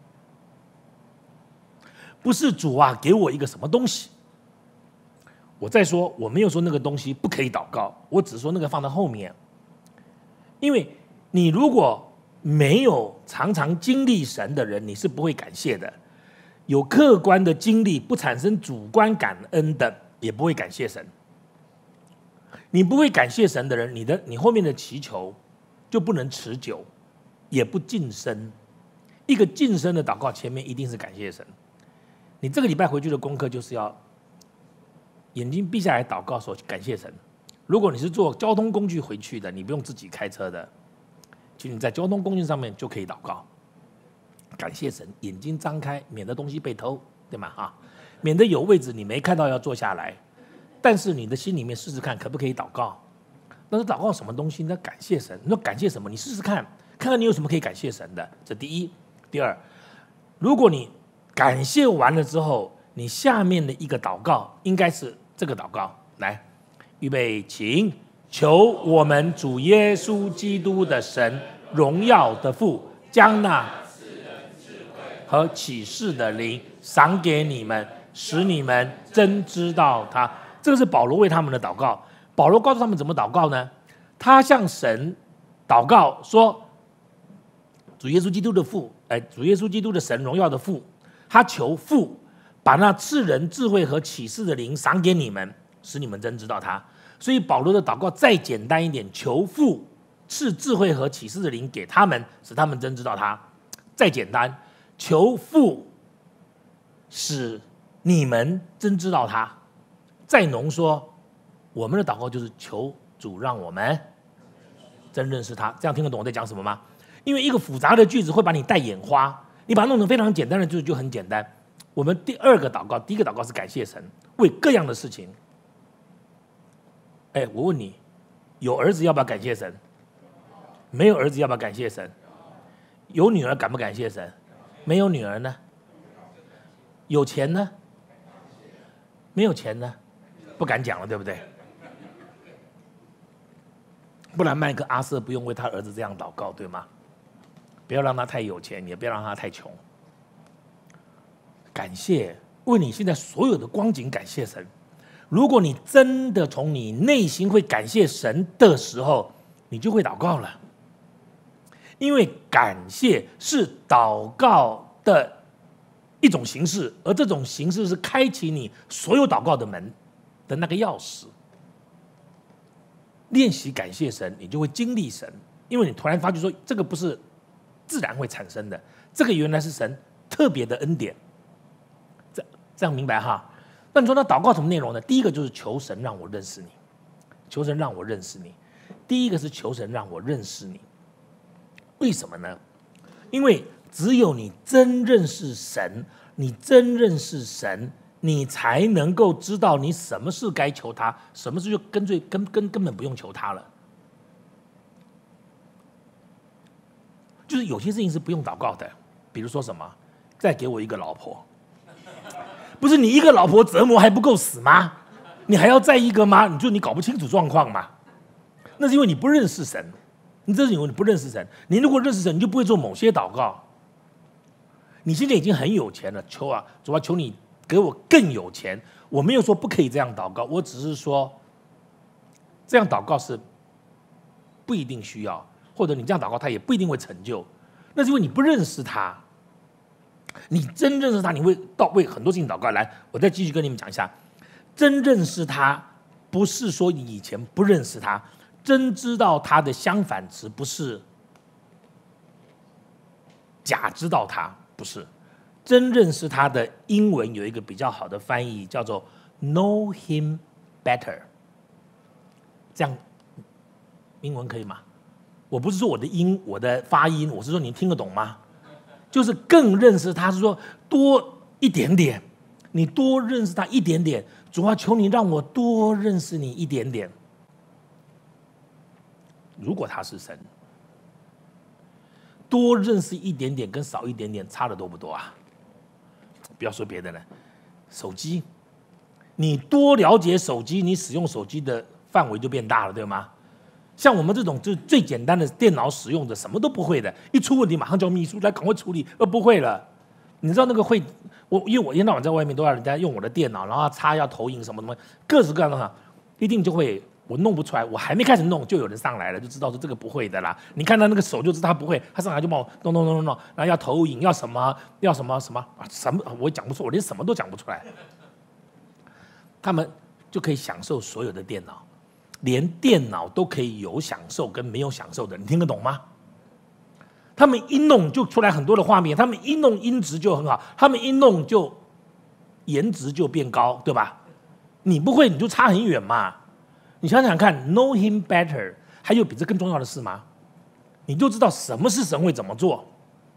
不是主啊给我一个什么东西。我再说，我没有说那个东西不可以祷告，我只说那个放在后面。因为你如果没有常常经历神的人，你是不会感谢的。有客观的经历不产生主观感恩的，也不会感谢神。你不会感谢神的人，你的你后面的祈求就不能持久，也不晋升。一个晋升的祷告前面一定是感谢神。你这个礼拜回去的功课就是要眼睛闭下来祷告的时候感谢神。如果你是坐交通工具回去的，你不用自己开车的，其实你在交通工具上面就可以祷告，感谢神，眼睛张开，免得东西被偷，对吗？啊，免得有位置你没看到要坐下来。但是你的心里面试试看，可不可以祷告？那是祷告什么东西？那感谢神。你说感谢什么？你试试看，看看你有什么可以感谢神的。这第一。第二，如果你感谢完了之后，你下面的一个祷告应该是这个祷告。来，预备，请。求我们主耶稣基督的神，荣耀的父，将那和启示的灵赏给你们，使你们真知道他。这个是保罗为他们的祷告。保罗告诉他们怎么祷告呢？他向神祷告说，主耶稣基督的父，哎，主耶稣基督的神，荣耀的父，他求父把那赐人智慧和启示的灵赏给你们，使你们真知道他。所以保罗的祷告再简单一点，求父赐智慧和启示的灵给他们，使他们真知道他。再简单，求父使你们真知道他。再浓缩，我们的祷告就是求主让我们真认识他。这样听得懂我在讲什么吗？因为一个复杂的句子会把你带眼花，你把它弄成非常简单的句子就很简单。我们第二个祷告，第一个祷告是感谢神，为各样的事情。哎，我问你，有儿子要不要感谢神？没有儿子要不要感谢神？有女儿感不感谢神？没有女儿呢？有钱呢？没有钱呢？不敢讲了，对不对？不然麦克阿瑟不用为他儿子这样祷告，对吗？不要让他太有钱，也不要让他太穷。感谢，为你现在所有的光景感谢神。如果你真的从你内心会感谢神的时候，你就会祷告了。因为感谢是祷告的一种形式，而这种形式是开启你所有祷告的门的那个钥匙。练习感谢神，你就会经历神，因为你突然发觉说，这个不是自然会产生的，这个原来是神特别的恩典。这这样明白哈？那你说那祷告什么内容呢？第一个就是求神让我认识你，求神让我认识你。第一个是求神让我认识你，为什么呢？因为只有你真认识神，你真认识神，你才能够知道你什么事该求他，什么事就根最根根根本不用求他了。就是有些事情是不用祷告的，比如说什么，再给我一个老婆。 不是你一个老婆折磨还不够死吗？你还要再一个吗？你就你搞不清楚状况嘛？那是因为你不认识神，你这是因为你不认识神。你如果认识神，你就不会做某些祷告。你现在已经很有钱了，求啊，主啊，求你给我更有钱。我没有说不可以这样祷告，我只是说，这样祷告是不一定需要，或者你这样祷告他也不一定会成就。那是因为你不认识他。你真认识他，你会到为很多事情祷告。来，我再继续跟你们讲一下，真认识他，不是说你以前不认识他，真知道他的相反词不是假知道他，不是。真认识他的英文有一个比较好的翻译，叫做 know him better。这样英文可以吗？我不是说我的音，我的发音，我是说你听得懂吗？就是更认识他，是说多一点点，你多认识他一点点。主啊，求你让我多认识你一点点。如果他是神，多认识一点点跟少一点点差的多不多啊？不要说别的了，手机，你多了解手机，你使用手机的范围就变大了，对吗？像我们这种就最简单的电脑使用者，什么都不会的，一出问题马上叫秘书来赶快处理，呃，不会了。你知道那个会，我因为我一天到晚在外面都要人家用我的电脑，然后插要投影什么什么，各式各样的，一定就会我弄不出来，我还没开始弄，就有人上来了，就知道说这个不会的啦。你看他那个手就知道他不会，他上来就帮我弄弄弄弄弄，然后要投影，要什么要什么什么啊什么，我讲不出，我连什么都讲不出来。他们就可以享受所有的电脑。连电脑都可以有享受跟没有享受的，你听得懂吗？他们一弄就出来很多的画面，他们一弄音质就很好，他们一弄就颜值就变高，对吧？你不会你就差很远嘛。你想想看 ，know him better， 还有比这更重要的事吗？你就知道什么是神会怎么做。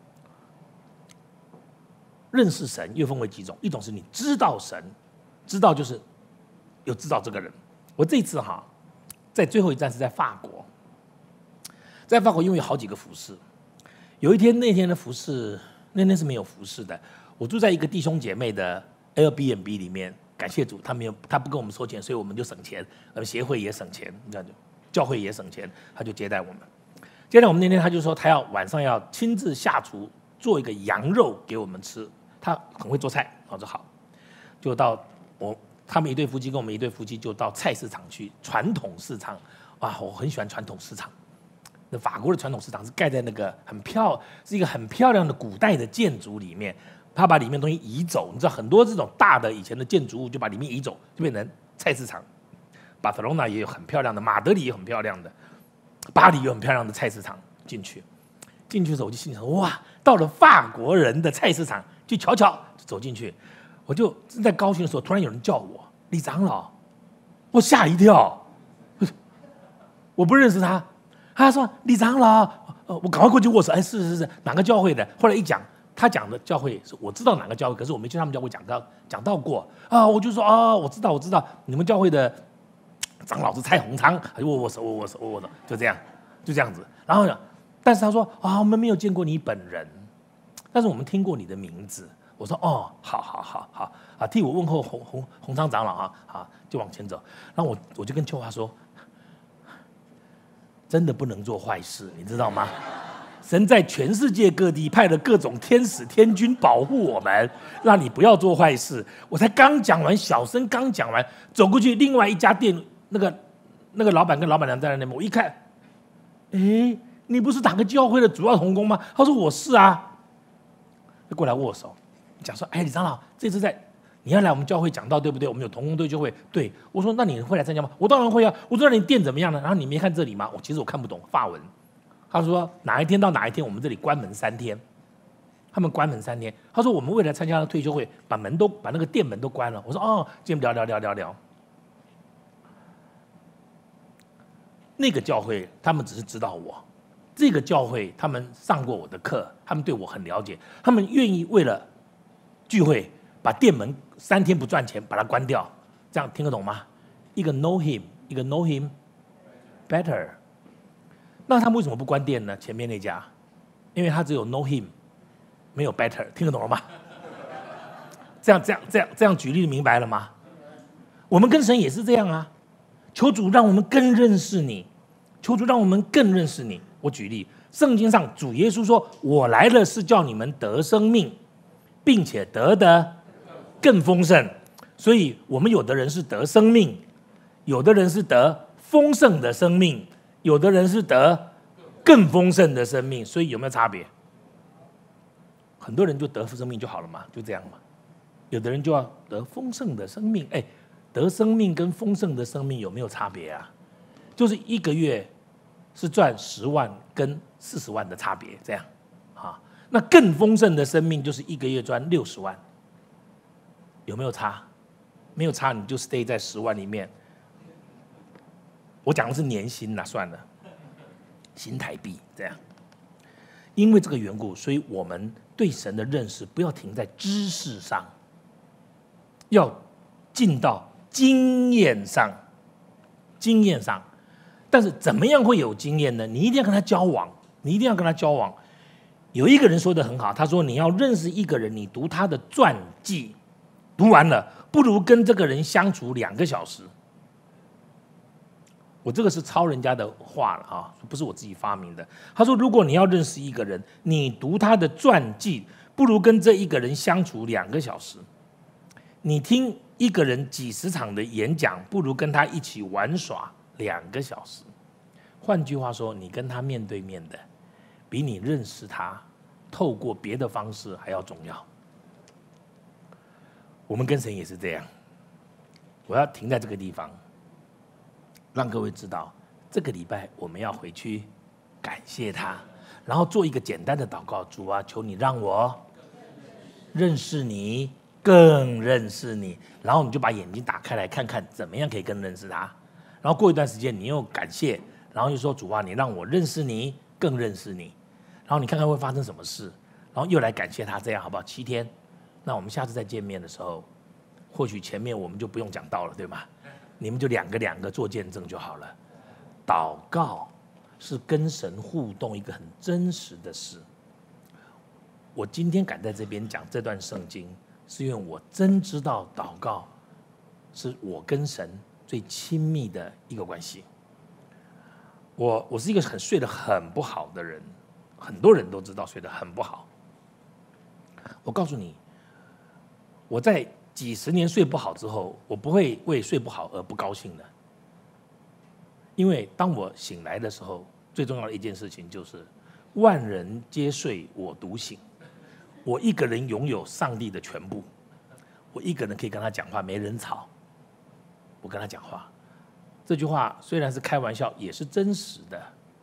认识神又分为几种，一种是你知道神，知道就是有知道这个人。我这一次哈。在最后一站是在法国，在法国因为有好几个服侍，有一天那天的服侍，那天是没有服侍的。我住在一个弟兄姐妹的 Airbnb 里面，感谢主，他没有他不跟我们收钱，所以我们就省钱，呃，协会也省钱，那就教会也省钱，他就接待我们。接待我们那天，他就说他要晚上要亲自下厨做一个羊肉给我们吃，他很会做菜，我说好，就到我。他们一对夫妻跟我们一对夫妻就到菜市场去，传统市场，哇，我很喜欢传统市场。那法国的传统市场是盖在那个很漂，是一个很漂亮的古代的建筑里面，他把里面东西移走，你知道很多这种大的以前的建筑物就把里面移走，就变成菜市场。巴塞罗那也有很漂亮的，马德里也有很漂亮的，巴黎有很漂亮的菜市场。进去，进去的时候我就心想，哇，到了法国人的菜市场，就瞧瞧，就走进去。我就正在高兴的时候，突然有人叫我李长老，我吓一跳，我不认识他，他说李长老，呃，我赶快过去握手，哎，是是是，哪个教会的？后来一讲，他讲的教会是我知道哪个教会，可是我没去他们教会讲到讲到过啊，我就说啊，我知道我知道，你们教会的长老是蔡洪昌，他就握握手握握手握握手，就这样就这样子。然后呢，但是他说啊，我们没有见过你本人，但是我们听过你的名字。我说哦，好好好好啊，替我问候洪洪洪昌长老啊，好，就往前走。然后我我就跟秋华说，真的不能做坏事，你知道吗？神在全世界各地派了各种天使天军保护我们，让你不要做坏事。我才刚讲完，小声刚讲完，走过去另外一家店，那个那个老板跟老板娘在那边，我一看，哎，你不是哪个教会的主要同工吗？他说我是啊，就过来握手。讲说，哎，李长老，这次在你要来我们教会讲道，对不对？我们有同工队就会。对，我说那你会来参加吗？我当然会啊。我说那你店怎么样呢？然后你没看这里吗？我其实我看不懂法文。他说哪一天到哪一天，我们这里关门三天。他们关门三天。他说我们为了参加退休会，把门都把那个店门都关了。我说哦，今天聊聊聊聊聊。那个教会他们只是知道我，这个教会他们上过我的课，他们对我很了解，他们愿意为了聚会把店门三天不赚钱把它关掉，这样听得懂吗？一个 know him， 一个 know him better。那他们为什么不关店呢？前面那家，因为他只有 know him， 没有 better， 听得懂了吗？ 这样这样这样这样举例明白了吗？我们跟神也是这样啊，求主让我们更认识你，求主让我们更认识你。我举例，圣经上主耶稣说：“我来了是叫你们得生命，并且得的更丰盛。”所以，我们有的人是得生命，有的人是得丰盛的生命，有的人是得更丰盛的生命。所以有没有差别？很多人就得生命就好了嘛，就这样嘛。有的人就要得丰盛的生命，哎，得生命跟丰盛的生命有没有差别啊？就是一个月是赚十万跟四十万的差别，这样啊。那更丰盛的生命就是一个月赚六十万，有没有差？没有差，你就 stay 在十万里面。我讲的是年薪啦，算了，新台币这样。因为这个缘故，所以我们对神的认识不要停在知识上，要进到经验上。经验上，但是怎么样会有经验呢？你一定要跟他交往，你一定要跟他交往。有一个人说得很好，他说：“你要认识一个人，你读他的传记，读完了不如跟这个人相处两个小时。”我这个是抄人家的话了啊，不是我自己发明的。他说：“如果你要认识一个人，你读他的传记，不如跟这一个人相处两个小时。你听一个人几十场的演讲，不如跟他一起玩耍两个小时。换句话说，你跟他面对面的，比你认识他透过别的方式还要重要。我们跟神也是这样。我要停在这个地方，让各位知道，这个礼拜我们要回去感谢他，然后做一个简单的祷告：主啊，求你让我认识你，更认识你。然后你就把眼睛打开来看看，怎么样可以更认识他。然后过一段时间，你又感谢，然后就说：主啊，你让我认识你，更认识你。然后你看看会发生什么事，然后又来感谢他，这样好不好？七天。那我们下次再见面的时候，或许前面我们就不用讲道了，对吗？你们就两个两个做见证就好了。祷告是跟神互动一个很真实的事。我今天敢在这边讲这段圣经，是因为我真知道祷告是我跟神最亲密的一个关系。我我是一个很睡得很不好的人，很多人都知道睡得很不好。我告诉你，我在几十年睡不好之后，我不会为睡不好而不高兴的。因为当我醒来的时候，最重要的一件事情就是万人皆睡，我独醒。我一个人拥有上帝的全部，我一个人可以跟他讲话，没人吵，我跟他讲话。这句话虽然是开玩笑，也是真实的。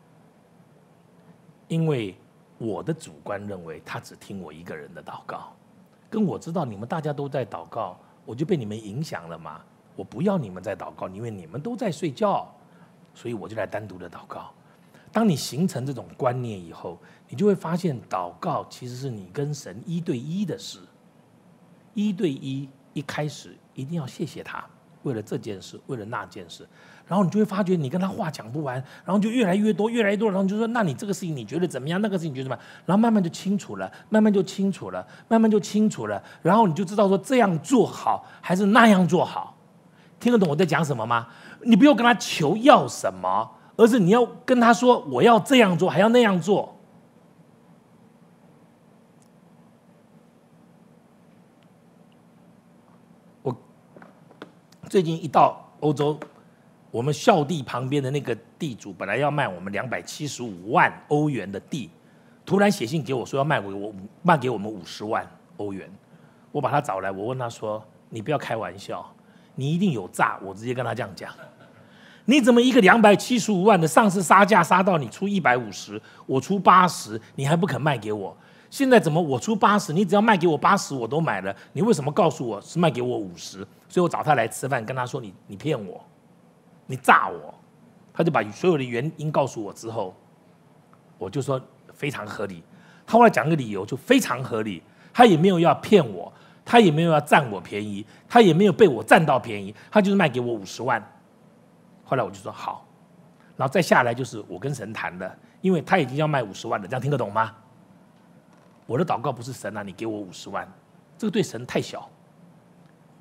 因为我的主观认为他只听我一个人的祷告，跟我知道你们大家都在祷告，我就被你们影响了嘛。我不要你们在祷告，因为你们都在睡觉，所以我就来单独的祷告。当你形成这种观念以后，你就会发现祷告其实是你跟神一对一的事。一对一，一开始一定要谢谢他，为了这件事，为了那件事，然后你就会发觉你跟他话讲不完，然后就越来越多，越来越多，然后你就说：那你这个事情你觉得怎么样？那个事情你觉得怎么样？然后慢慢就清楚了，慢慢就清楚了，慢慢就清楚了，然后你就知道说这样做好还是那样做好。听得懂我在讲什么吗？你不要跟他求要什么，而是你要跟他说：我要这样做，还要那样做。我最近一到欧洲，我们校地旁边的那个地主本来要卖我们两百七十五万欧元的地，突然写信给我说要卖给我卖给我们五十万欧元。我把他找来，我问他说：你不要开玩笑，你一定有诈。我直接跟他这样讲。你怎么一个两百七十五万的上次杀价杀到你出一百五十，我出八十，你还不肯卖给我？现在怎么我出八十，你只要卖给我八十我都买了，你为什么告诉我是卖给我五十？所以我找他来吃饭，跟他说你你骗我，你诈我。他就把所有的原因告诉我之后，我就说非常合理。他后来讲一个理由就非常合理，他也没有要骗我，他也没有要占我便宜，他也没有被我占到便宜，他就是卖给我五十万。后来我就说好，然后再下来就是我跟神谈的，因为他已经要卖五十万了，这样听得懂吗？我的祷告不是神啊，你给我五十万，这个对神太小，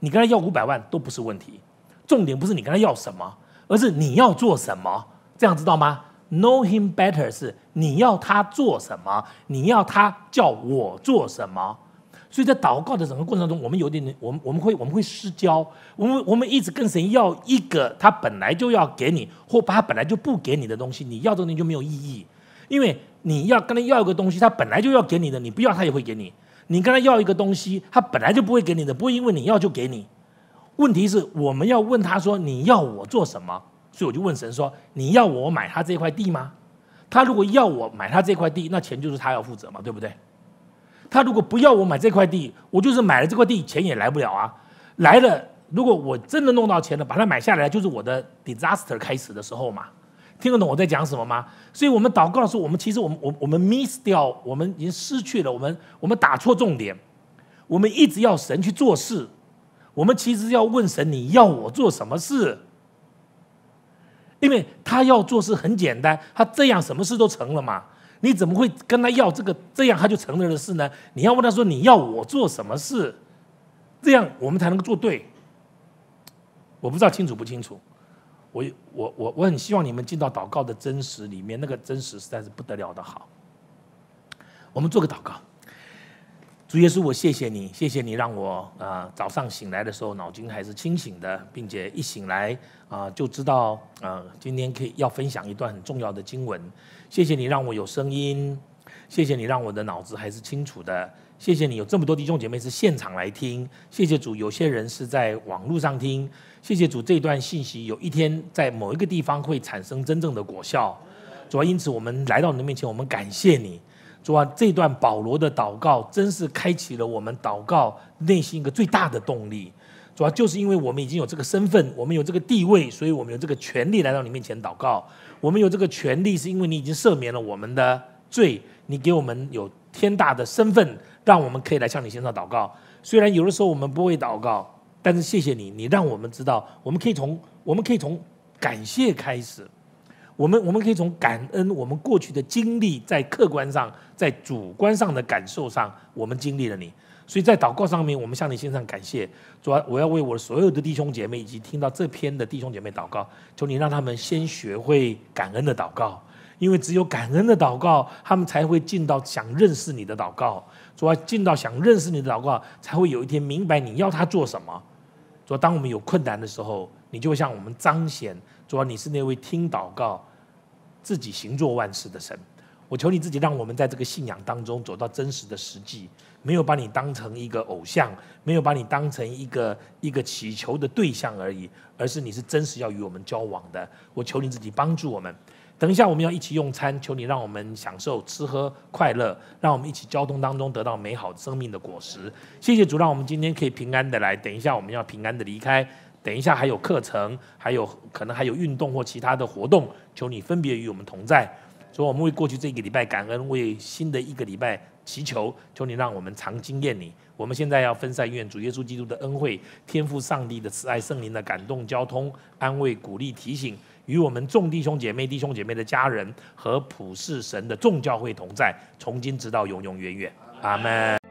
你跟他要五百万都不是问题，重点不是你跟他要什么，而是你要做什么，这样知道吗 ？Know him better 是你要他做什么，你要他叫我做什么。所以在祷告的整个过程中，我们有点，我们我们会我们会失焦，我们我们一直跟神要一个他本来就要给你，或他本来就不给你的东西，你要这个东西就没有意义，因为你要跟他要一个东西，他本来就要给你的，你不要他也会给你。你跟他要一个东西，他本来就不会给你的，不会因为你要就给你。问题是我们要问他说你要我做什么？所以我就问神说你要我买他这块地吗？他如果要我买他这块地，那钱就是他要负责嘛，对不对？他如果不要我买这块地，我就是买了这块地，钱也来不了啊。来了，如果我真的弄到钱了，把它买下来，就是我的 disaster 开始的时候嘛。听得懂我在讲什么吗？所以我们祷告的时候，我们其实我们我我们 miss 掉，我们已经失去了，我们我们打错重点。我们一直要神去做事，我们其实要问神，你要我做什么事？因为他要做事很简单，他这样什么事都成了嘛。你怎么会跟他要这个这样他就成了的事呢？你要问他说你要我做什么事，这样我们才能够做对。我不知道清楚不清楚。我我我我很希望你们进到祷告的真实里面，那个真实实在是不得了的好。我们做个祷告。主耶稣，我谢谢你，谢谢你让我呃早上醒来的时候脑筋还是清醒的，并且一醒来啊、呃、就知道呃今天可以要分享一段很重要的经文。谢谢你让我有声音，谢谢你让我的脑子还是清楚的，谢谢你有这么多弟兄姐妹是现场来听，谢谢主，有些人是在网络上听，谢谢主，这段信息有一天在某一个地方会产生真正的果效。主啊，因此我们来到你的面前，我们感谢你。主啊，这段保罗的祷告真是开启了我们祷告内心一个最大的动力。主啊，就是因为我们已经有这个身份，我们有这个地位，所以我们有这个权利来到你面前祷告。我们有这个权利是因为你已经赦免了我们的罪，你给我们有天大的身份，让我们可以来向你献上祷告。虽然有的时候我们不会祷告，但是谢谢你，你让我们知道我们可以从我们可以从感谢开始。我们我们可以从感恩，我们过去的经历，在客观上，在主观上的感受上，我们经历了你。所以在祷告上面，我们向你献上感谢。主啊，我要为我所有的弟兄姐妹以及听到这篇的弟兄姐妹祷告，求你让他们先学会感恩的祷告，因为只有感恩的祷告，他们才会进到想认识你的祷告。主啊，进到想认识你的祷告，才会有一天明白你要他做什么。主啊，当我们有困难的时候，你就会向我们彰显。主啊，你是那位听祷告、自己行作万事的神。我求你自己让我们在这个信仰当中走到真实的实际，没有把你当成一个偶像，没有把你当成一个一个祈求的对象而已，而是你是真实要与我们交往的。我求你自己帮助我们。等一下我们要一起用餐，求你让我们享受吃喝快乐，让我们一起交通当中得到美好生命的果实。谢谢主，让我们今天可以平安的来，等一下我们要平安的离开。等一下还有课程，还有可能还有运动或其他的活动，求你分别与我们同在。所以我们为过去这个礼拜感恩，为新的一个礼拜祈求，求你让我们常经验你。我们现在要分散愿主耶稣基督的恩惠、天父上帝的慈爱、圣灵的感动交通、安慰、鼓励、提醒，与我们众弟兄姐妹、弟兄姐妹的家人和普世神的众教会同在，从今直到永永远远。阿们。